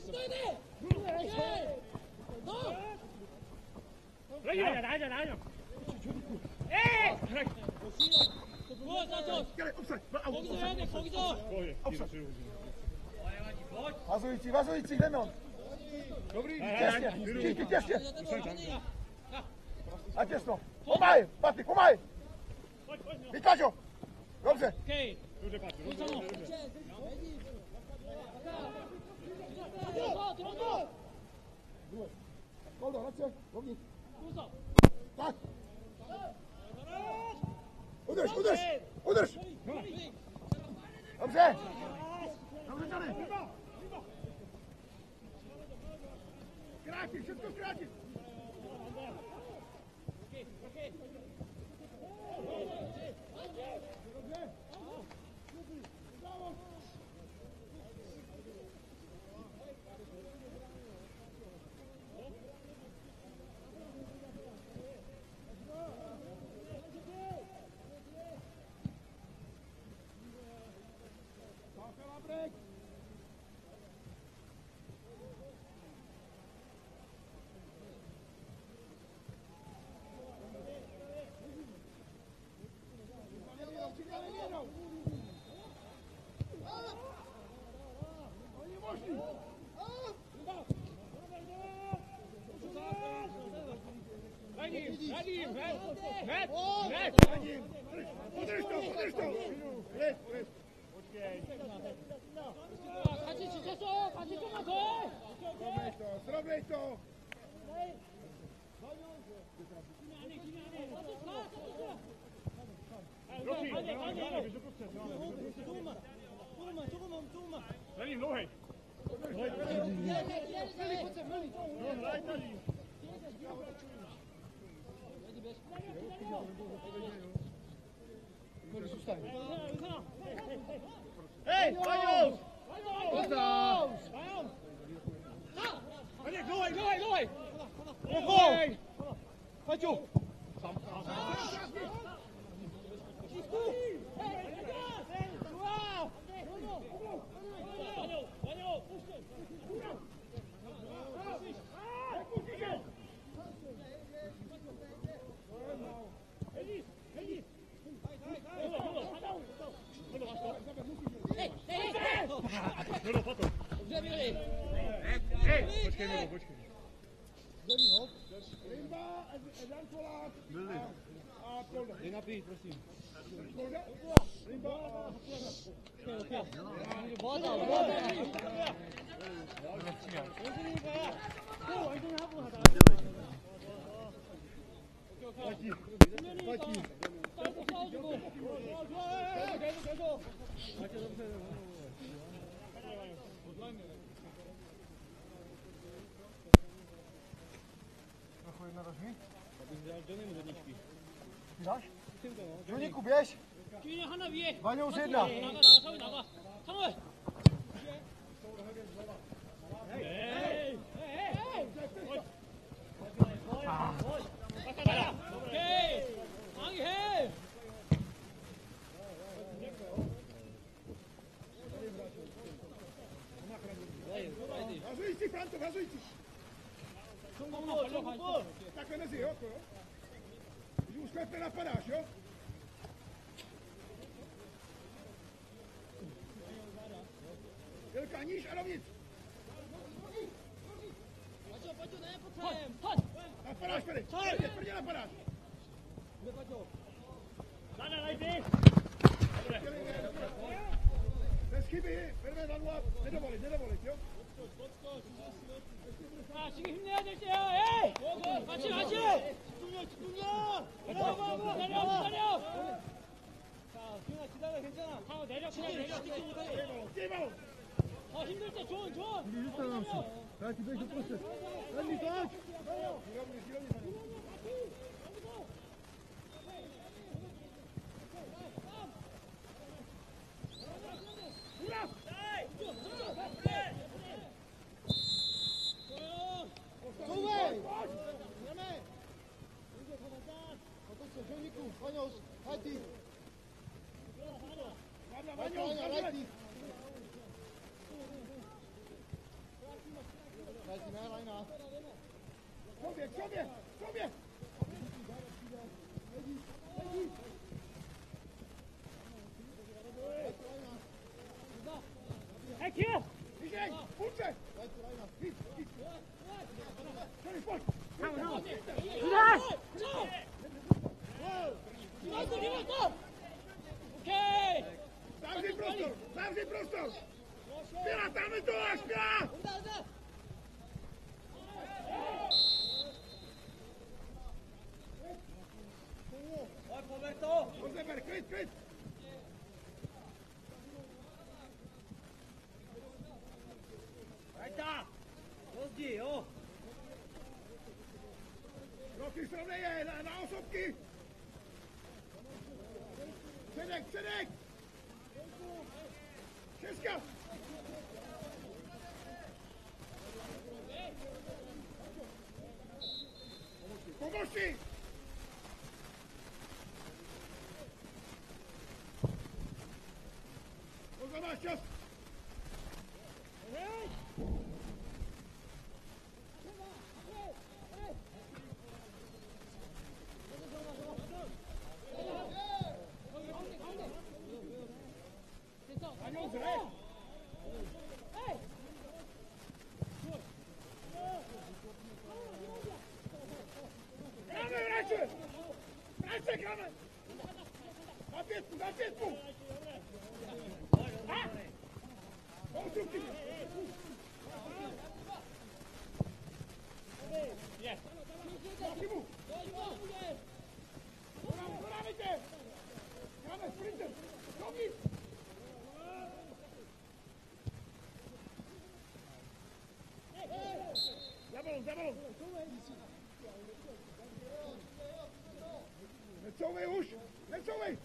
나이자 나이자 나이자 에이 좋아 좋아 Dělej, obsaď! 거기서 해야 돼 거기서 Vazující, vazující, jdeme on! Dobrý, těsně, všichni těsně! A těsno! Pomáhaj, Patrik, pomáhaj! Vytlač ho! Dobře! 오케이 괜찮아 들어서 들어서 Koldo, hned se, rovnit! 들어서 Tak! Udrž, udrž! Udrž! Dobře! Dobře, Johnny! Krátit, všechno krátit! Udrž to, udrž to! Lid, lid! 같이 지쳤어 같이 좀만 더 Srovnej to, srovnej to! 조금만 조금만 조금만 조금만 Lenin, nohej! Hej, Vaňus! Vaněk, nohej, nohej, nohej! Nohej! Vaťu! Počkej, Milu, počkej. Rimba, Jan Polák a Kolda. Dej napít, prosím. Kolda? Rimba a Polák. 뭐하다 뭐하다 Platí, platí. Dáš? Joníku, běž! 기준이 하나 위에 Vaňou z jedna. 나가 나가 상훈 나가 상훈 에이 오케이 강희 해 Gazující, Franto, gazující. 성공으로 달려가 Takhle mezi, jo? To, jo? Když už sklepne napadáš, jo? Jelka, níž a dovnitř. 맞죠 맞죠 내 포타임 턴 Napadáš, Feri. Tvrdě, tvrdě napadáš. 나나 라이팅 Bez chyby, Ferme na nula, nedovolit, nedovolit, jo? 자 지금 힘내야 될 때야 에이 같이 같이 집중력 집중력 내려 내려 내려 자 기훈아 기다려 괜찮아 하고 내려 그냥 내려 Těj balon. 어 힘들 때 존 존. Vrátí, běž do prostřed. Radný, toč! Zrovně, zrovně. Uraz! Couvej! Jdeme! Otoč se, žolníku, Vaňous, hajty! Vaňa, Vaňa, Vaňa, hajty! Hajty, ne, Lajna. Sobě, sobě, sobě! Hek hier! Vyžej, půjďte! Hajty, Lajna. Víc, víc. Sorry, pojď! Judas! Niemand, niemand, kom! Oké! Zavři prostor, zavři prostor! Špila, tam je to, špila! Rozeber, klid, klid! Ajta! Rozdí, jo! Roky, srovnej je, na, na osobky! Předek, předek! Česka! Pomožti! Pozor, máš čas! Vaňous, hrej! Kráme, vrať se! Vrať se, kráme! Na pětku, na pětku! A! Konstruktivně! Máky mu! Dodávíte! Kráme, sprinter! Dovnitř! Za balon, za balon! Necouvej už! Necouvej!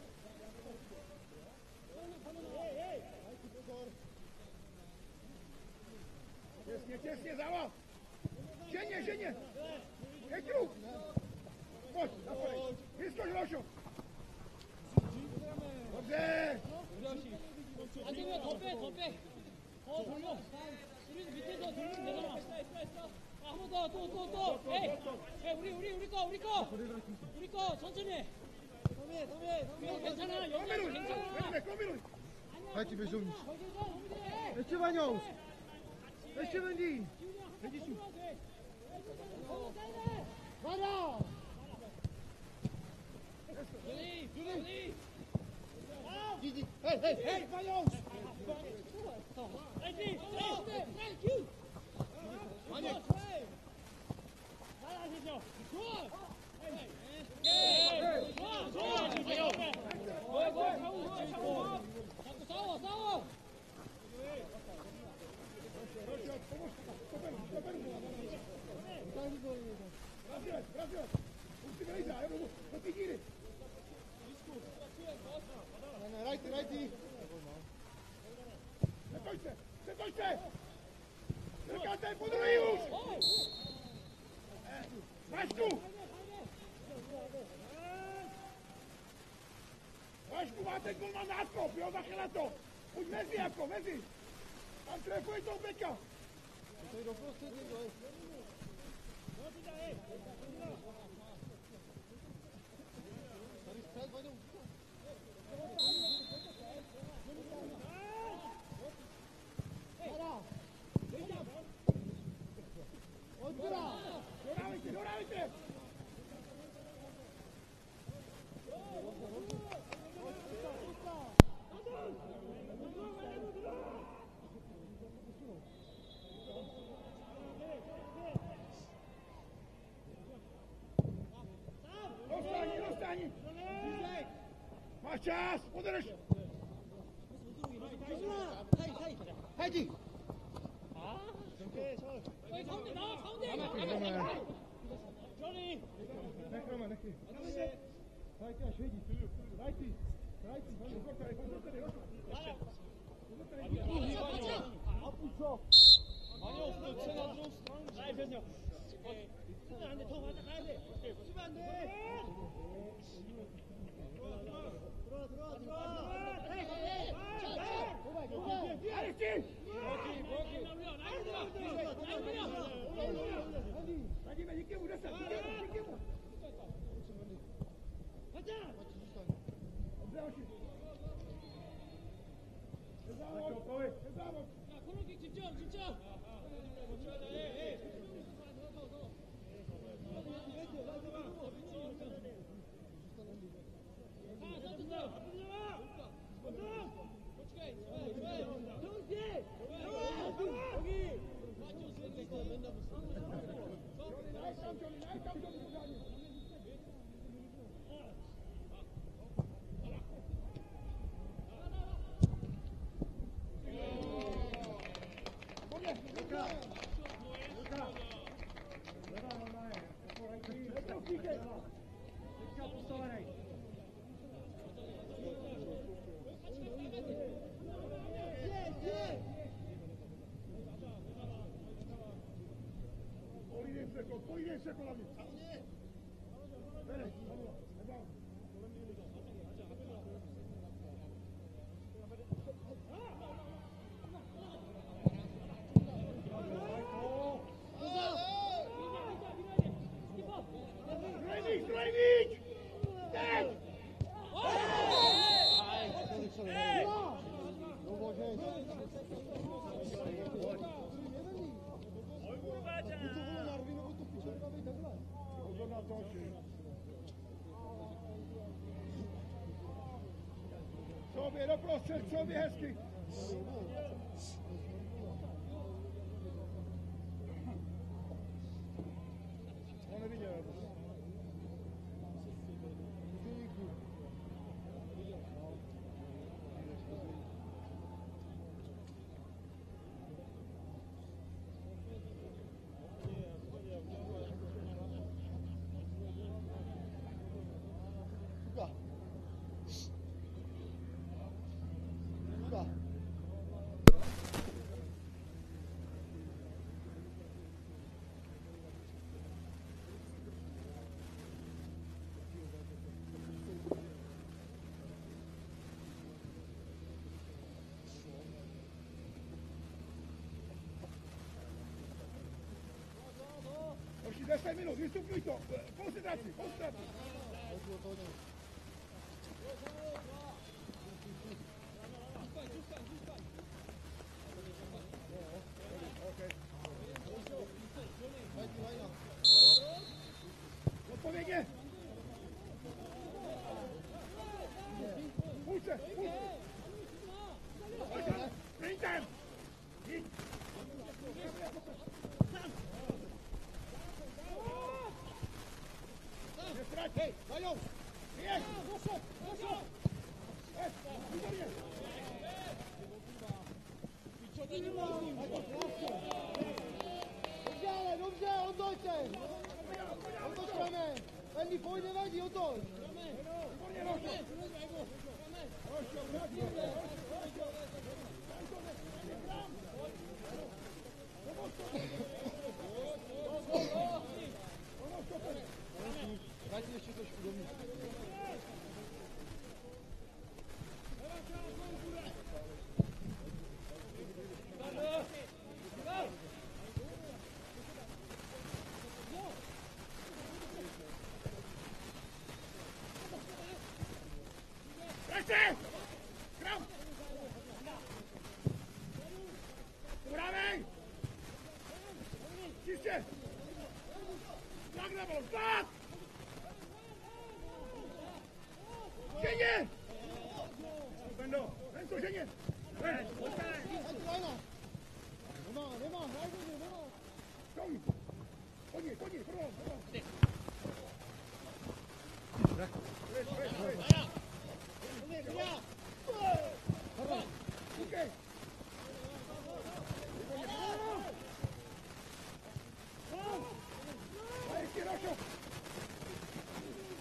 Těsně, těsně, závod! Ženě, ženě! Jeďu! Pojď, napadej! Vyskoč, Lošo! Dobře! 안되면 더 빼, 더 빼. 더 돌려. 우리 밑에서 돌리면 되잖아. 한 번 더, 또, 또, 또. 에이, 에이, 우리, 우리, 우리 거, 우리 거. 우리 거, 천천히. 도미, 도미, 도미. 괜찮아, 여기 Kombinuj! 괜찮아. Vedeme, kombinuj! Hajty, běž dovnitř. Ještě Vaňous! Ještě Vendí! Jdi tu! Vaňa! Juli, Juli. Jdi, hej, hej, hej, Vaňous! Ready, ready. Vaňa! 잘하시죠. 좋아. 에이, 좋아, 좋아. 뭐, 뭐, 싸워, 싸워. 자꾸 싸워, 싸워. Brasil, Brasil! Už si vejde, jenom do ty díry! Ne, ne, rajty, rajty! Přetočte, přetočte! Trkáte po druhý už! Vašku! Vašku, máte golman náskok, jo, bacha na to! Buď mezi jako, mezi! Tam trefuje toho beka! Tady do prostředí, to je. Tady střed, Vaňou. Odběrá! Dodávajte, dodávajte! Dostani, dostani! Máš čas, podrž! Hajty! Rajti. Rajti až vidí. Rajti. Rajti. Pozor tady, pozor tady, Rošo. Pozor tady. A půjčo. Maňo, pojď se na druhou stranu. Daj, Bedňo. Hned toho máte kázy. Přivan, jde. Radíme, díky mu, deset, díky mu. Dobře, hoši. Nezávod, nezávod. 코너킥 집중 집중 Pojďte se kolem mě. Bere, nebál. Strojvíč, strojvíč! Teď! Sobě doprostřed, sobě hezky. No neviděl. deset minut, vystupuj to. Koncentraci, koncentraci. Odpovědně. Půjď se, půjď. Sprintem. Jít. Hej, Maňo! Běž! Došel! Došel! Hej, výborně! Dobře, ale dobře, otočte! Otočeme! Tady pojď, nevadí, otoč! Výborně, Rošo! Rošo, vrátí! Dajte ještě trošku domů. Praxe! Kram! Uravej! Čistě! Tak na balon, tak! Ženě! Bendo, ven to ženě! Ven, pojďte! Nemá, nemá, hraj do něj, nemá. Stoj! Hodně, hodně, prodal, prodal. Pojď, pojď, pojď. Okej. A ještě Rošo!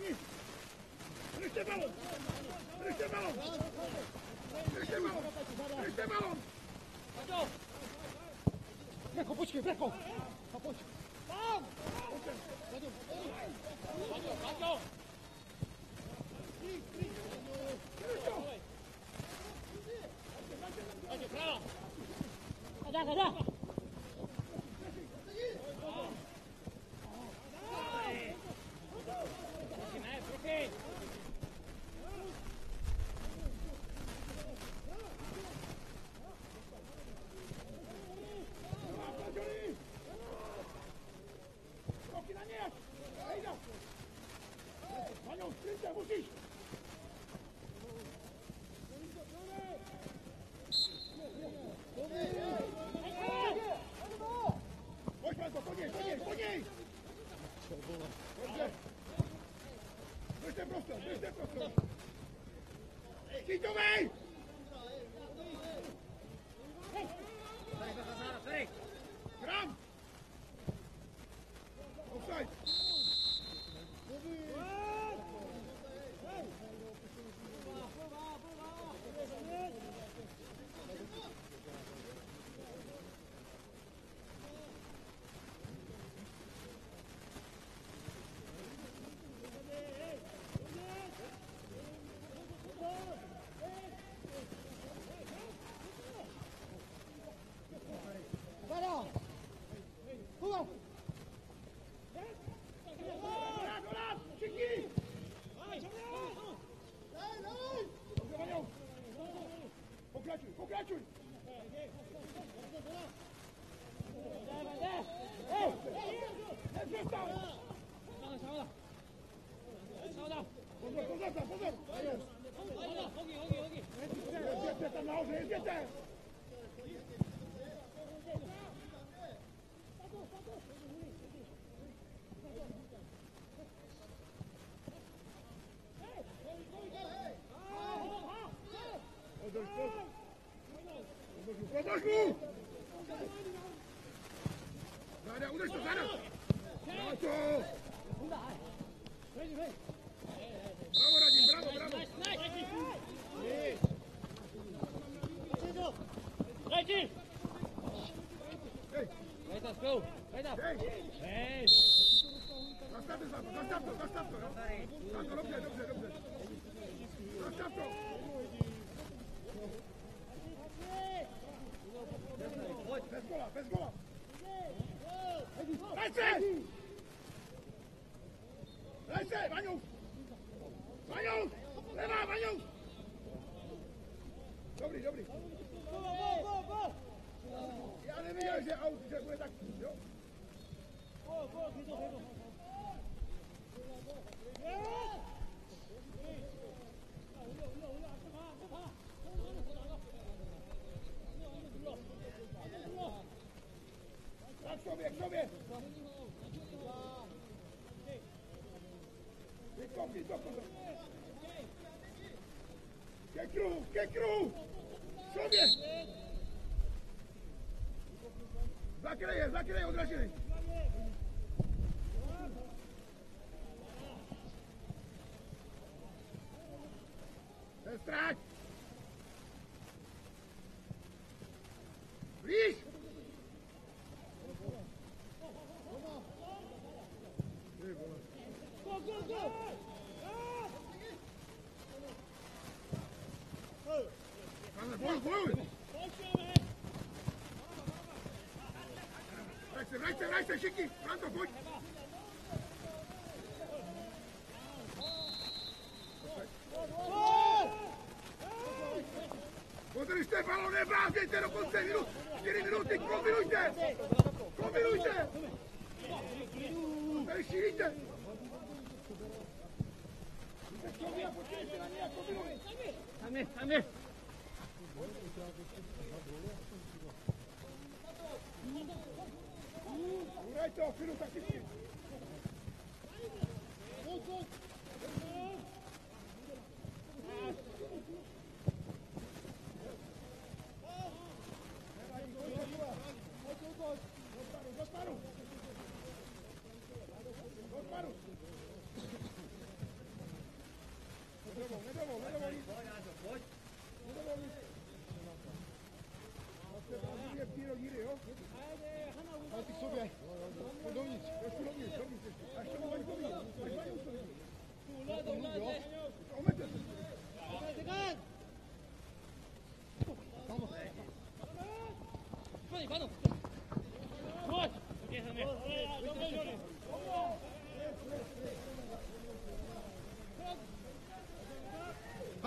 nic. Držte balon. Držte balon. Držte balon. Držte balon. Breko, počkej, Breko! A pojď! Tam! Paťo! Paťo, práva! Kadá, kadá! Musíš! Pojď, Franko, po něj, po něj, po něj! Dobře. Držte prostor, držte prostor. Štítovej! Kram! Offside! Pokračuj, pokračuj! Nepřestaň! Pozor, pozor tam, pozor! Jezděte tam nahoře, jezděte! Podrž, podrž! Podrž mu! Záda, udrž to, záda! Bravo to! Bravo, Radim, bravo, bravo! Reči! Hej! Right up, go! Right up! Hej! Hey! Zastav to, Zlatko, zastav to, zastav to, jo? Zlatko, dobře, dobře, dobře. Zastav to! Bez gola, bez gola! Daj se! Daj se, Vaňu! Vaňu! Levá, Vaňu! Dobrý, dobrý. Já nevěděl, že aut, že bude tak, jo? Tak k sobě, k sobě! Vytkop, vytkop, pozor! Ke kruhu, ke kruhu! K sobě! Zakryje, zakryje, odražili! Zestráť! Blíž! Ty vole. Pane, bojuj, bojuj! Vrať se, vrať se, vrať se, všichni! Franko, pojď! Podržte balon, nebrázdějte do konce minut! čtyři minuty, kombinujte! Kombinujte! Tady šíríte! Počkejte na ně a kombinuj! Tam je, tam je! Uraj to, chvíli takticky!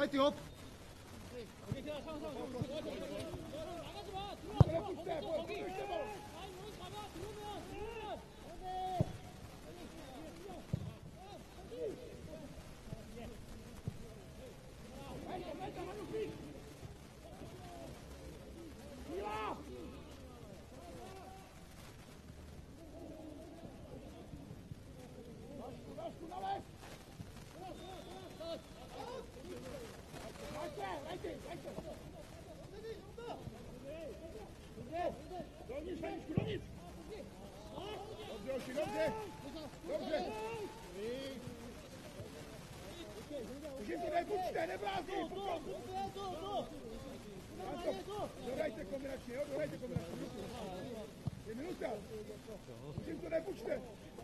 파이팅 업! 오케이, 자, 상황, 상황, 상황. 나가지 마. 들어와, 그래, 들어와. 붙여, 거기, 뭐, 거기. 붙여, 뭐. 아이, 여기 잡아. 들어오면, 들어오면. 오케이. Venga, venga, vamos, sí. ¡Viva! Vasco, Vasco, una vez. Dajcie, dajcie, dajcie. Bronisz, bronisz, bronisz. Dobrze, Osi, dobrze. Dobrze. Musím to nebuďte, neblázni, potom. Dodajte kombinačně, jo, dodajte kombinačně. Je minuta. Musím to nebuďte.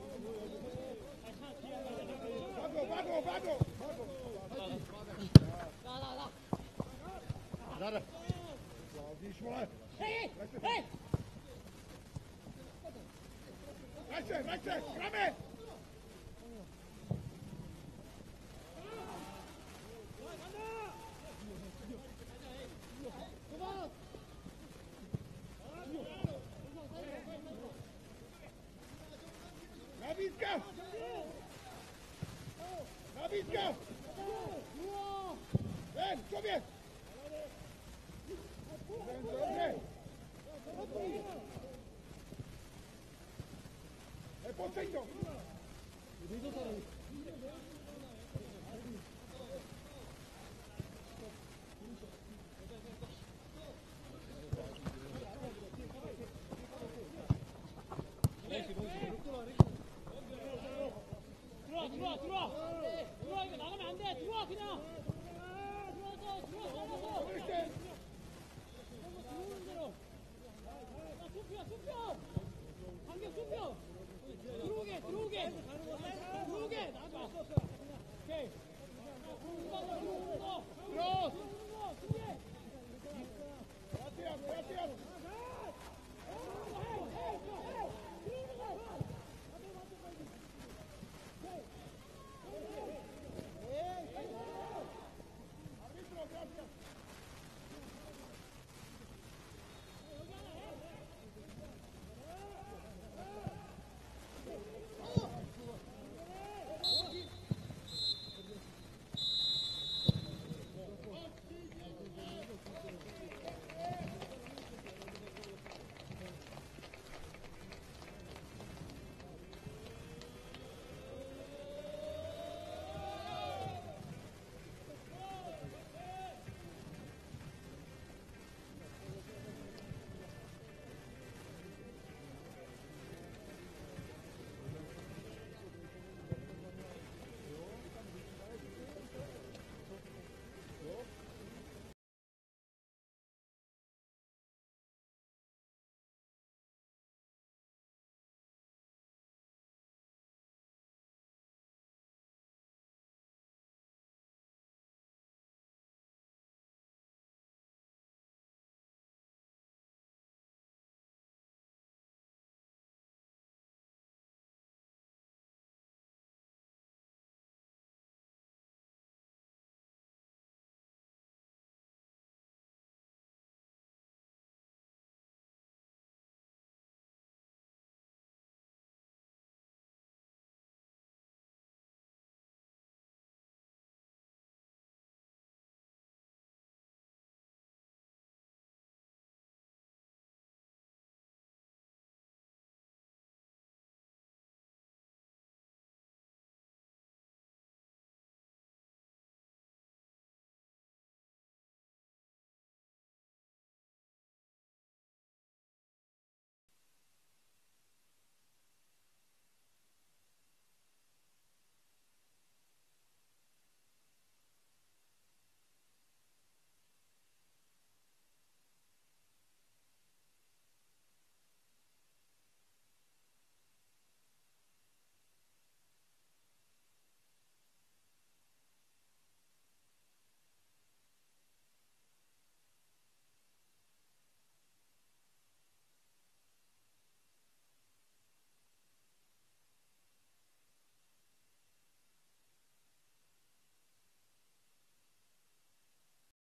Vago, vago, vago. Zara! Blázníš, vole. Hej, hej. Vrať se, vrať se, krame. Nabídka! Nabídka! Ven, k sobě! Ven, dobře! Nepodceň to! 들어와, 들어와, 들어와. 들어와, 이거 나가면 안 돼. 들어와, 그냥. 들어와서, 들어와서. Podržte! 들어오는 대로. 야, 수피야, 수피야. 관계 수피야. 들어오게, 들어오게. 들어오게. 나가. 오케이. 들어오는 거, 들어오는 거. 들어오는 거, 수비해. Gracias, gracias!